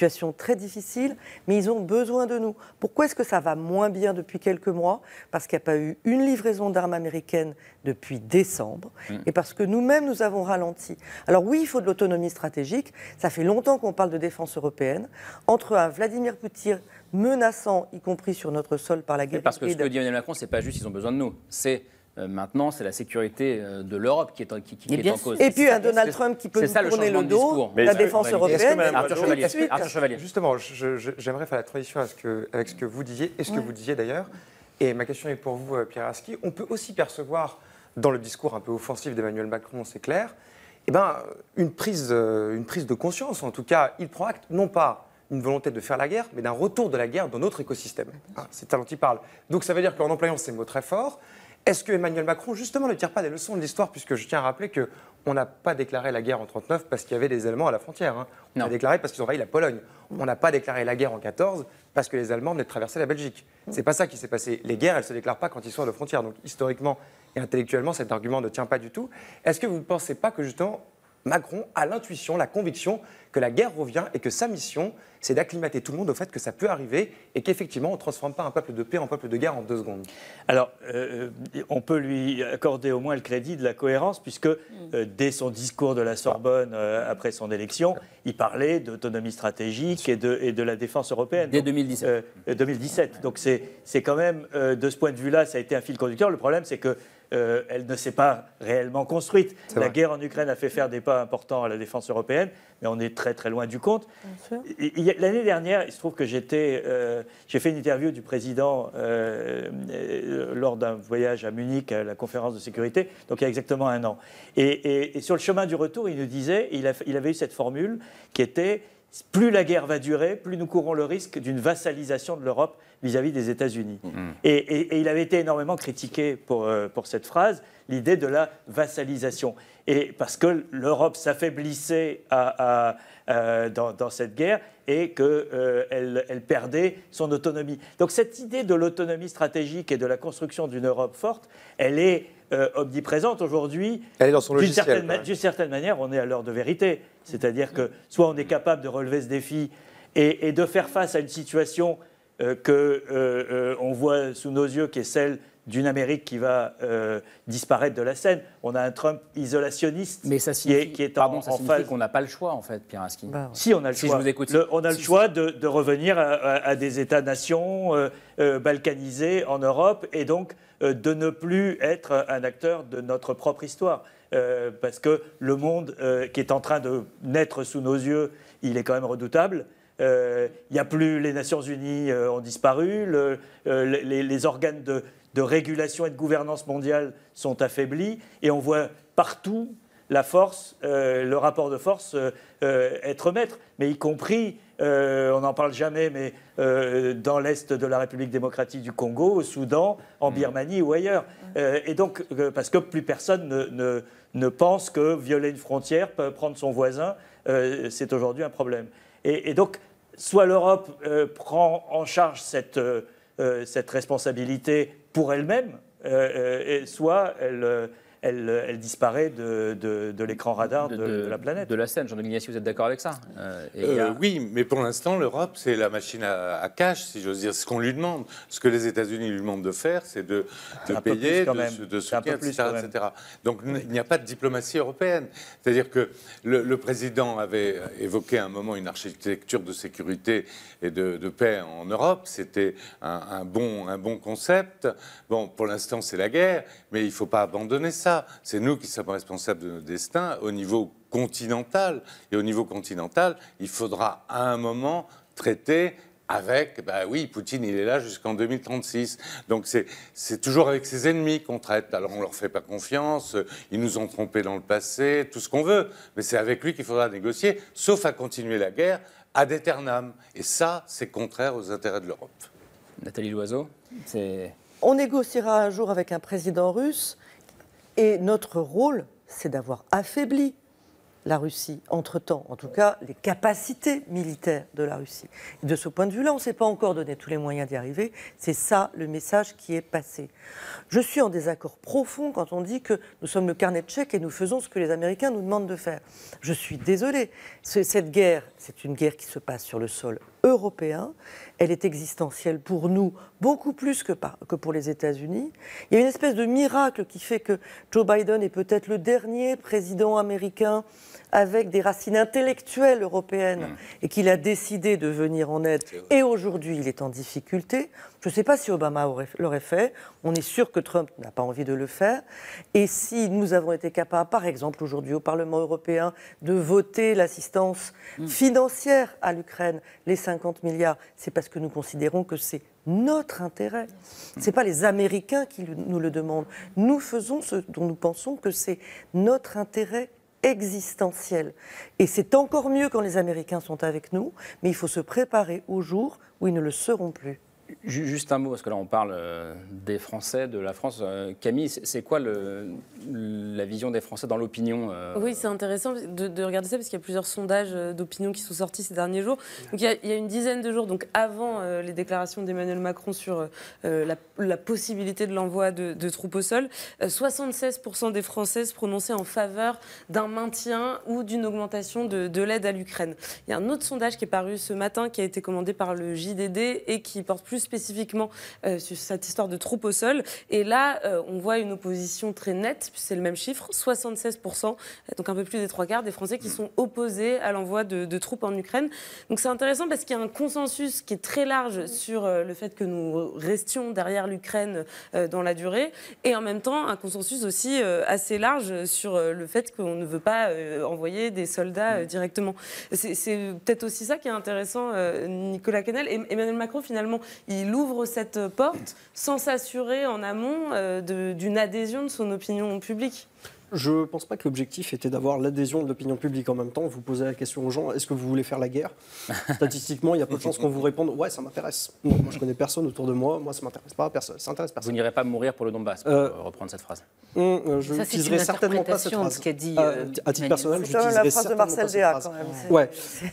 situation très difficile, mais ils ont besoin de nous. Pourquoi est-ce que ça va moins bien depuis quelques mois? Parce qu'il n'y a pas eu une livraison d'armes américaines depuis décembre, mmh. et parce que nous-mêmes, nous avons ralenti. Alors oui, il faut de l'autonomie stratégique. Ça fait longtemps qu'on parle de défense européenne. Entre un Vladimir Poutine menaçant, y compris sur notre sol par la guerre. Parce que ce que dit Emmanuel Macron, c'est pas juste ils ont besoin de nous. C'est euh, maintenant, c'est la sécurité euh, de l'Europe qui est, en, qui, qui est en cause. Et puis un Donald Trump qui peut nous tourner le dos, la défense européenne. Arthur Chevalier. Arthur Chevalier. Justement, je, je, j'aimerais faire la transition avec ce que, avec ce que vous disiez et ce que ouais. vous disiez d'ailleurs. Et ma question est pour vous, Pierre Arski. On peut aussi percevoir dans le discours un peu offensif d'Emmanuel Macron, c'est clair, eh ben, une, prise, une prise de conscience. En tout cas, il prend acte, non pas une volonté de faire la guerre, mais d'un retour de la guerre dans notre écosystème. Ah, c'est ça dont il parle. Donc ça veut dire qu'en employant ces mots très forts, est-ce que Emmanuel Macron, justement, ne tire pas des leçons de l'histoire, puisque je tiens à rappeler qu'on n'a pas déclaré la guerre en trente-neuf parce qu'il y avait des Allemands à la frontière. Hein. On non. a déclaré parce qu'ils ont envahi la Pologne. On n'a pas déclaré la guerre en quatorze parce que les Allemands venaient de traverser la Belgique. C'est pas ça qui s'est passé. Les guerres, elles ne se déclarent pas quand ils sont à la frontière. Donc historiquement et intellectuellement, cet argument ne tient pas du tout. Est-ce que vous ne pensez pas que, justement, Macron a l'intuition, la conviction que la guerre revient et que sa mission, c'est d'acclimater tout le monde au fait que ça peut arriver et qu'effectivement, on ne transforme pas un peuple de paix en peuple de guerre en deux secondes? Alors, euh, on peut lui accorder au moins le crédit de la cohérence, puisque euh, dès son discours de la Sorbonne, euh, après son élection, il parlait d'autonomie stratégique et de, et de la défense européenne. Dès deux mille dix-sept. Euh, deux mille dix-sept. Donc, c'est quand même, euh, de ce point de vue-là, ça a été un fil conducteur. Le problème, c'est que Euh, elle ne s'est pas réellement construite. La vrai. guerre en Ukraine a fait faire des pas importants à la défense européenne, mais on est très très loin du compte. L'année dernière, il se trouve que j'étais, euh, j'ai fait une interview du président euh, euh, lors d'un voyage à Munich, à la conférence de sécurité, donc il y a exactement un an. Et, et, et sur le chemin du retour, il nous disait, il, a, il avait eu cette formule qui était « plus la guerre va durer, plus nous courons le risque d'une vassalisation de l'Europe vis-à-vis des États-Unis. Mmh. Et, et, et il avait été énormément critiqué pour, euh, pour cette phrase, l'idée de la vassalisation. Et parce que l'Europe s'affaiblissait à, à, à, dans, dans cette guerre et qu'elle euh, elle perdait son autonomie. Donc cette idée de l'autonomie stratégique et de la construction d'une Europe forte, elle est euh, omniprésente aujourd'hui. Elle est dans son logiciel. D'une certaine, d'une certaine manière, on est à l'heure de vérité. C'est-à-dire que soit on est capable de relever ce défi et, et de faire face à une situation euh, qu'on euh, euh, voit sous nos yeux, qui est celle d'une Amérique qui va euh, disparaître de la scène. On a un Trump isolationniste Mais ça signifie, qui est, qui est pardon, en, ça en signifie phase. qu'on n'a pas le choix, en fait, Pierre Arski. Bah, ouais. Si, on a le si choix. Je vous écoute. Le, on a le si, choix si. de, de revenir à, à, à des États-nations euh, euh, balkanisés en Europe et donc euh, de ne plus être un acteur de notre propre histoire. Euh, parce que le monde euh, qui est en train de naître sous nos yeux, il est quand même redoutable. Il euh, n'y a plus, les Nations Unies euh, ont disparu, le, euh, les, les organes de, de régulation et de gouvernance mondiale sont affaiblis, et on voit partout la force, euh, le rapport de force euh, euh, être maître, mais y compris, euh, on n'en parle jamais, mais euh, dans l'est de la République démocratique du Congo, au Soudan, en Birmanie ou ailleurs. Euh, et donc, euh, parce que plus personne ne, ne, ne pense que violer une frontière, prendre son voisin, euh, c'est aujourd'hui un problème. Et, et donc, soit l'Europe euh, prend en charge cette, euh, cette responsabilité pour elle-même, euh, et soit elle, elle, elle disparaît de, de, de l'écran radar de, de, de la planète. De la scène. Jean-Denis Mignassi, vous êtes d'accord avec ça? euh, euh, a... Oui, mais pour l'instant, l'Europe, c'est la machine à, à cash, si j'ose dire. Ce qu'on lui demande, ce que les États-Unis lui demandent de faire, c'est de, de payer, de, de soutenir, et cetera, et cetera. Donc il n'y a pas de diplomatie européenne. C'est-à-dire que le, le président avait évoqué à un moment une architecture de sécurité et de, de paix en Europe. C'était un, un, bon, un bon concept. Bon, pour l'instant, c'est la guerre, mais il ne faut pas abandonner ça. C'est nous qui sommes responsables de notre destin au niveau continental. Et au niveau continental, il faudra à un moment traiter avec, bah oui, Poutine, il est là jusqu'en deux mille trente-six. Donc c'est toujours avec ses ennemis qu'on traite. Alors on ne leur fait pas confiance, ils nous ont trompés dans le passé, tout ce qu'on veut. Mais c'est avec lui qu'il faudra négocier, sauf à continuer la guerre ad aeternam. Et ça, c'est contraire aux intérêts de l'Europe. Nathalie Loiseau, c'est... On négociera un jour avec un président russe. Et notre rôle, c'est d'avoir affaibli la Russie, entre-temps, en tout cas les capacités militaires de la Russie. Et de ce point de vue-là, on ne s'est pas encore donné tous les moyens d'y arriver. C'est ça le message qui est passé. Je suis en désaccord profond quand on dit que nous sommes le carnet de chèques et nous faisons ce que les Américains nous demandent de faire. Je suis désolée. Cette guerre, c'est une guerre qui se passe sur le sol européen. Elle est existentielle pour nous, beaucoup plus que, par, que pour les États-Unis. Il y a une espèce de miracle qui fait que Joe Biden est peut-être le dernier président américain avec des racines intellectuelles européennes mmh. et qu'il a décidé de venir en aide. Et aujourd'hui, il est en difficulté. Je ne sais pas si Obama aurait, l'aurait fait. On est sûr que Trump n'a pas envie de le faire. Et si nous avons été capables, par exemple, aujourd'hui au Parlement européen, de voter l'assistance mmh. financière à l'Ukraine, les cinquante milliards, c'est parce que nous considérons que c'est notre intérêt. Ce n'est pas les Américains qui nous le demandent. Nous faisons ce dont nous pensons que c'est notre intérêt existentiel. Et c'est encore mieux quand les Américains sont avec nous, mais il faut se préparer au jour où ils ne le seront plus. Juste un mot, parce que là on parle des Français, de la France. Camille, c'est quoi le, la vision des Français dans l'opinion? Oui, c'est intéressant de, de regarder ça, parce qu'il y a plusieurs sondages d'opinion qui sont sortis ces derniers jours. Donc, il, y a, il y a une dizaine de jours, donc avant euh, les déclarations d'Emmanuel Macron sur euh, la, la possibilité de l'envoi de, de troupes au sol, euh, soixante-seize pour cent des Français se prononçaient en faveur d'un maintien ou d'une augmentation de, de l'aide à l'Ukraine. Il y a un autre sondage qui est paru ce matin, qui a été commandé par le J D D et qui porte plus spécifiquement euh, sur cette histoire de troupes au sol. Et là, euh, on voit une opposition très nette, c'est le même chiffre, soixante-seize pour cent, donc un peu plus des trois quarts des Français qui sont opposés à l'envoi de, de troupes en Ukraine. Donc c'est intéressant parce qu'il y a un consensus qui est très large sur euh, le fait que nous restions derrière l'Ukraine euh, dans la durée, et en même temps un consensus aussi euh, assez large sur euh, le fait qu'on ne veut pas euh, envoyer des soldats euh, directement. C'est, c'est peut-être aussi ça qui est intéressant, euh, Nicolas Quesnel. Et Emmanuel Macron, finalement, il ouvre cette porte sans s'assurer en amont euh, de, d'une adhésion de son opinion publique. Je ne pense pas que l'objectif était d'avoir l'adhésion de l'opinion publique en même temps. Vous posez la question aux gens, est-ce que vous voulez faire la guerre? Statistiquement, il y a peu de chances qu'on vous réponde, ouais, ça m'intéresse. Non, moi, je connais personne autour de moi, moi, ça m'intéresse pas, personne, ça intéresse personne. Vous n'irez pas mourir pour le Donbass, pour euh, reprendre cette phrase. Hum, euh, je n'utiliserai certainement pas cette phrase. De ce qu'a dit, euh, à titre personnel, c'est la phrase de Marcel Déat, quand même. Ouais.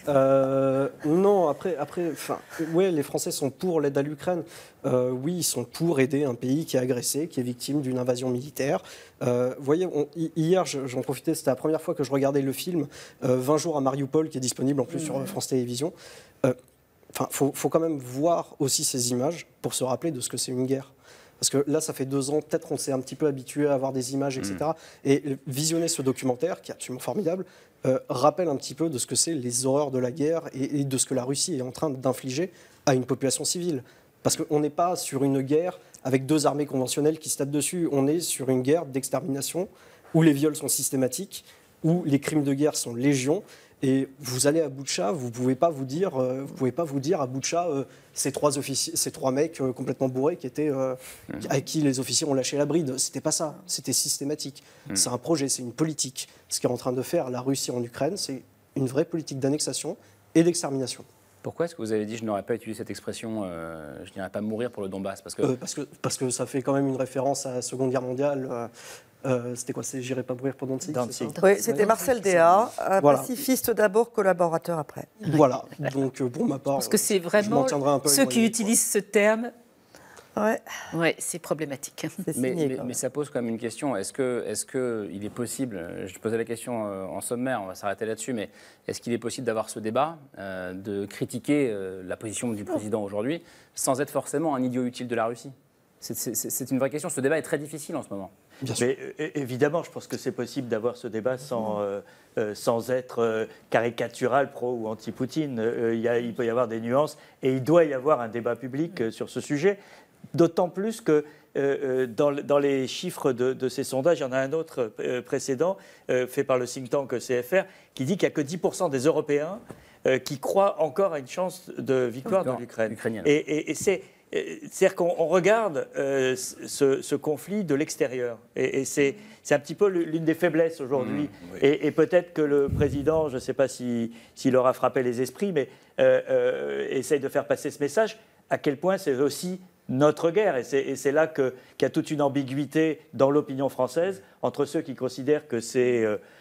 Euh, non, après, après, enfin, ouais, les Français sont pour l'aide à l'Ukraine. Euh, oui, ils sont pour aider un pays qui est agressé, qui est victime d'une invasion militaire. Euh, vous voyez, on, hier, j'en profitais, c'était la première fois que je regardais le film euh, vingt jours à Mariupol, qui est disponible en plus mmh. sur France Télévisions. Enfin, euh, faut, faut quand même voir aussi ces images pour se rappeler de ce que c'est une guerre. Parce que là, ça fait deux ans, peut-être qu'on s'est un petit peu habitué à avoir des images, et cetera. Mmh. Et visionner ce documentaire, qui est absolument formidable, euh, rappelle un petit peu de ce que c'est les horreurs de la guerre et, et de ce que la Russie est en train d'infliger à une population civile. Parce qu'on n'est pas sur une guerre avec deux armées conventionnelles qui se tapent dessus. On est sur une guerre d'extermination où les viols sont systématiques, où les crimes de guerre sont légion. Et vous allez à Boutcha, vous ne pouvez pas vous dire, euh, vous pouvez pas vous dire à Boutcha, euh, ces trois officiers, ces trois mecs euh, complètement bourrés qui étaient, euh, mmh. avec qui les officiers ont lâché la bride. C'était pas ça, c'était systématique. Mmh. C'est un projet, c'est une politique. Ce qu'est en train de faire la Russie en Ukraine, c'est une vraie politique d'annexation et d'extermination. Pourquoi est-ce que vous avez dit je n'aurais pas utilisé cette expression, euh, je n'irais pas mourir pour le Donbass? Parce que... Euh, parce que parce que ça fait quand même une référence à la Seconde Guerre mondiale. Euh, euh, c'était quoi? C'est j'irai pas mourir pour Danzig. Danzig. Oui, c'était Marcel Déat, voilà. Pacifiste d'abord, collaborateur après. Voilà. Donc pour ma part, parce que c'est vraiment un peu ceux qui utilisent ce terme. Ouais, ouais, c'est problématique. C'est mais, signé, mais, mais ça pose quand même une question. Est-ce que, est-ce que il est possible, je posais la question en sommaire, on va s'arrêter là-dessus, mais est-ce qu'il est possible d'avoir ce débat, euh, de critiquer euh, la position du président aujourd'hui, sans être forcément un idiot utile de la Russie? c'est, c'est, c'est une vraie question. Ce débat est très difficile en ce moment. Bien sûr. Mais évidemment, je pense que c'est possible d'avoir ce débat sans, euh, euh, sans être euh, caricatural, pro ou anti-Poutine. Euh, il, y a, il peut y avoir des nuances et il doit y avoir un débat public euh, sur ce sujet. D'autant plus que euh, dans, dans les chiffres de, de ces sondages, il y en a un autre euh, précédent, euh, fait par le think tank C F R, qui dit qu'il n'y a que dix pour cent des Européens euh, qui croient encore à une chance de victoire de l'Ukraine. Et, et, et c'est, c'est-à-dire qu'on on regarde euh, ce, ce conflit de l'extérieur. Et, et c'est, c'est un petit peu l'une des faiblesses aujourd'hui. Mmh, oui. Et, et peut-être que le président, je ne sais pas si, s'il aura frappé les esprits, mais euh, euh, essaye de faire passer ce message, à quel point c'est aussi notre guerre. Et c'est, et c'est là que, qu'il y a toute une ambiguïté dans l'opinion française entre ceux qui considèrent que c'est euh,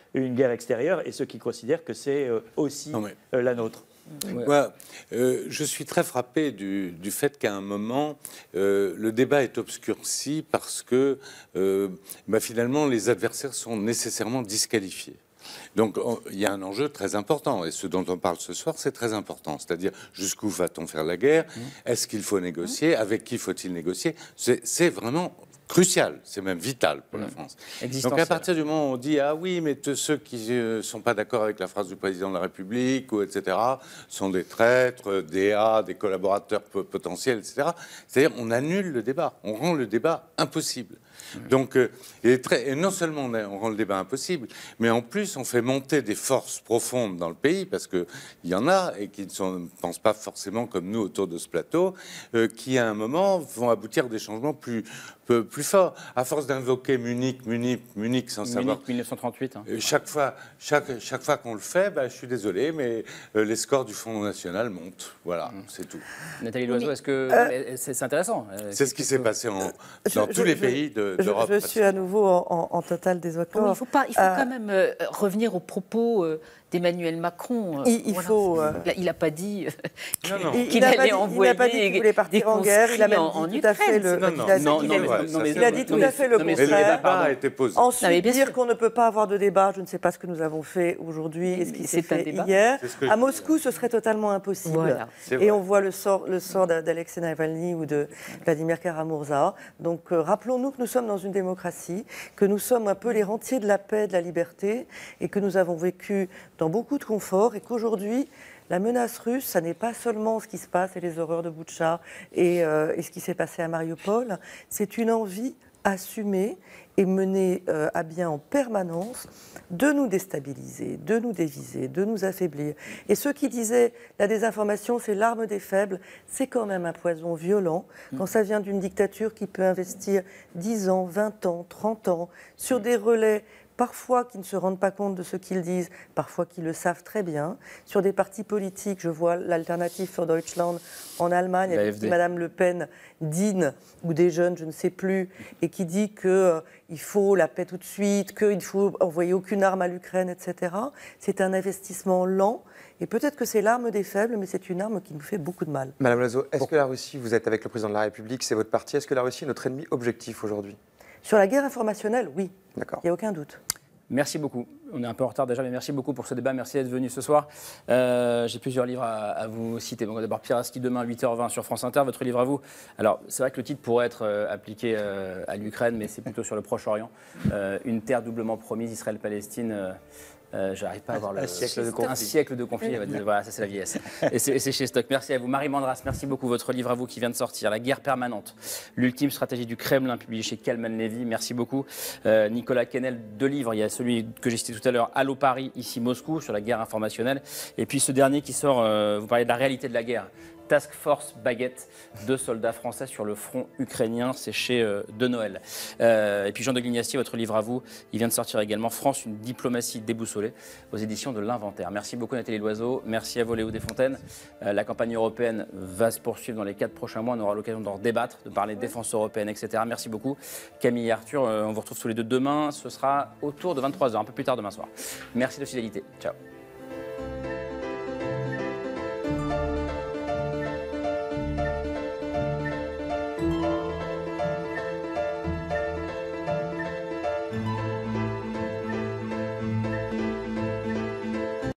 une guerre extérieure et ceux qui considèrent que c'est euh, aussi euh, la nôtre. Ouais. Moi, euh, je suis très frappé du, du fait qu'à un moment, euh, le débat est obscurci parce que euh, bah, finalement, les adversaires sont nécessairement disqualifiés. Donc on, il y a un enjeu très important, et ce dont on parle ce soir, c'est très important. C'est-à-dire, jusqu'où va-t-on faire la guerre? Est-ce qu'il faut négocier? Avec qui faut-il négocier? C'est vraiment crucial, c'est même vital pour mmh. la France. Donc à partir du moment où on dit « Ah oui, mais tous ceux qui ne sont pas d'accord avec la phrase du président de la République, ou et cetera, sont des traîtres, des A, des collaborateurs potentiels, et cetera » C'est-à-dire on annule le débat, on rend le débat impossible. Donc, euh, il est très, et non seulement on, a, on rend le débat impossible, mais en plus on fait monter des forces profondes dans le pays, parce qu'il y en a, et qui ne, sont, ne pensent pas forcément comme nous autour de ce plateau, euh, qui à un moment vont aboutir à des changements plus, peu, plus forts. À force d'invoquer Munich, Munich, Munich sans Munich, savoir... mille neuf cent trente-huit. Hein. Chaque fois, chaque, chaque fois qu'on le fait, bah, je suis désolé, mais euh, les scores du Front National montent. Voilà, mmh. c'est tout. Nathalie Loiseau, est-ce que... Euh, c'est intéressant. C'est ce qui s'est passé en, dans je, tous je, les je, pays de... Je, je suis à nouveau en, en, en total désaccord. Oui, il faut, pas, il faut euh, quand même euh, revenir aux propos euh, d'Emmanuel Macron. Euh, il, il voilà, faut. Euh, il n'a pas dit qu'il allait envoyer il pas dit qu'il voulait partir en guerre. Il a même en, dit en tout à fait le. Non, il a, non, il non, a, non, il a dit tout à fait le contraire. A été posé. Ensuite, dire qu'on ne peut pas avoir de débat, je ne sais pas ce que nous avons fait aujourd'hui et ce qui s'est fait hier. À Moscou, ce serait totalement impossible. Et on voit le sort, le sort d'Alexei Navalny ou de Vladimir Karamurza. Donc, rappelons-nous que nous sommes dans une démocratie, que nous sommes un peu les rentiers de la paix, de la liberté, et que nous avons vécu dans beaucoup de confort, et qu'aujourd'hui, la menace russe, ça n'est pas seulement ce qui se passe et les horreurs de Boutcha et, euh, et ce qui s'est passé à Mariupol, c'est une envie assumée et menée euh, à bien en permanence de nous déstabiliser, de nous déviser, de nous affaiblir. Et ceux qui disaient la désinformation, c'est l'arme des faibles, c'est quand même un poison violent quand ça vient d'une dictature qui peut investir dix ans, vingt ans, trente ans sur des relais parfois qui ne se rendent pas compte de ce qu'ils disent, parfois qui le savent très bien. Sur des partis politiques, je vois l'Alternative für Deutschland en Allemagne, avec qui Madame Le Pen dîne, ou des jeunes, je ne sais plus, et qui dit qu'il euh, faut la paix tout de suite, qu'il ne faut envoyer aucune arme à l'Ukraine, et cetera. C'est un investissement lent, et peut-être que c'est l'arme des faibles, mais c'est une arme qui nous fait beaucoup de mal. Madame Loiseau, est-ce que la Russie, vous êtes avec le président de la République, c'est votre parti, est-ce que la Russie est notre ennemi objectif aujourd'hui ? Sur la guerre informationnelle, oui. D'accord. Il n'y a aucun doute. Merci beaucoup. On est un peu en retard déjà, mais merci beaucoup pour ce débat. Merci d'être venu ce soir. Euh, J'ai plusieurs livres à, à vous citer. Bon, d'abord, Pierre Aski, demain, huit heures vingt sur France Inter, votre livre à vous. Alors, c'est vrai que le titre pourrait être euh, appliqué euh, à l'Ukraine, mais c'est plutôt sur le Proche-Orient. Euh, une terre doublement promise, Israël-Palestine. Euh, Euh, J'arrive pas à avoir le... Un siècle de conflit. Un siècle de conflit, voilà, ça c'est la vieillesse. Et c'est chez Stock. Merci à vous. Marie Mandras, merci beaucoup. Votre livre à vous qui vient de sortir, La guerre permanente, l'ultime stratégie du Kremlin, publié chez Kalman Levy. Merci beaucoup. Euh, Nicolas Quesnel, deux livres. Il y a celui que j'ai cité tout à l'heure, Allô Paris, ici Moscou, sur la guerre informationnelle. Et puis ce dernier qui sort, euh, vous parlez de la réalité de la guerre. Task Force Baguette, deux soldats français sur le front ukrainien, c'est chez euh, De Noël. Euh, et puis Jean de Glignasti, votre livre à vous, il vient de sortir également, France, une diplomatie déboussolée, aux éditions de l'Inventaire. Merci beaucoup Nathalie Loiseau, merci à vous Léo Desfontaines. Euh, la campagne européenne va se poursuivre dans les quatre prochains mois, on aura l'occasion d'en débattre, de parler de défense européenne, et cetera. Merci beaucoup Camille et Arthur, euh, on vous retrouve tous les deux demain, ce sera autour de vingt-trois heures, un peu plus tard demain soir. Merci de fidélité, ciao.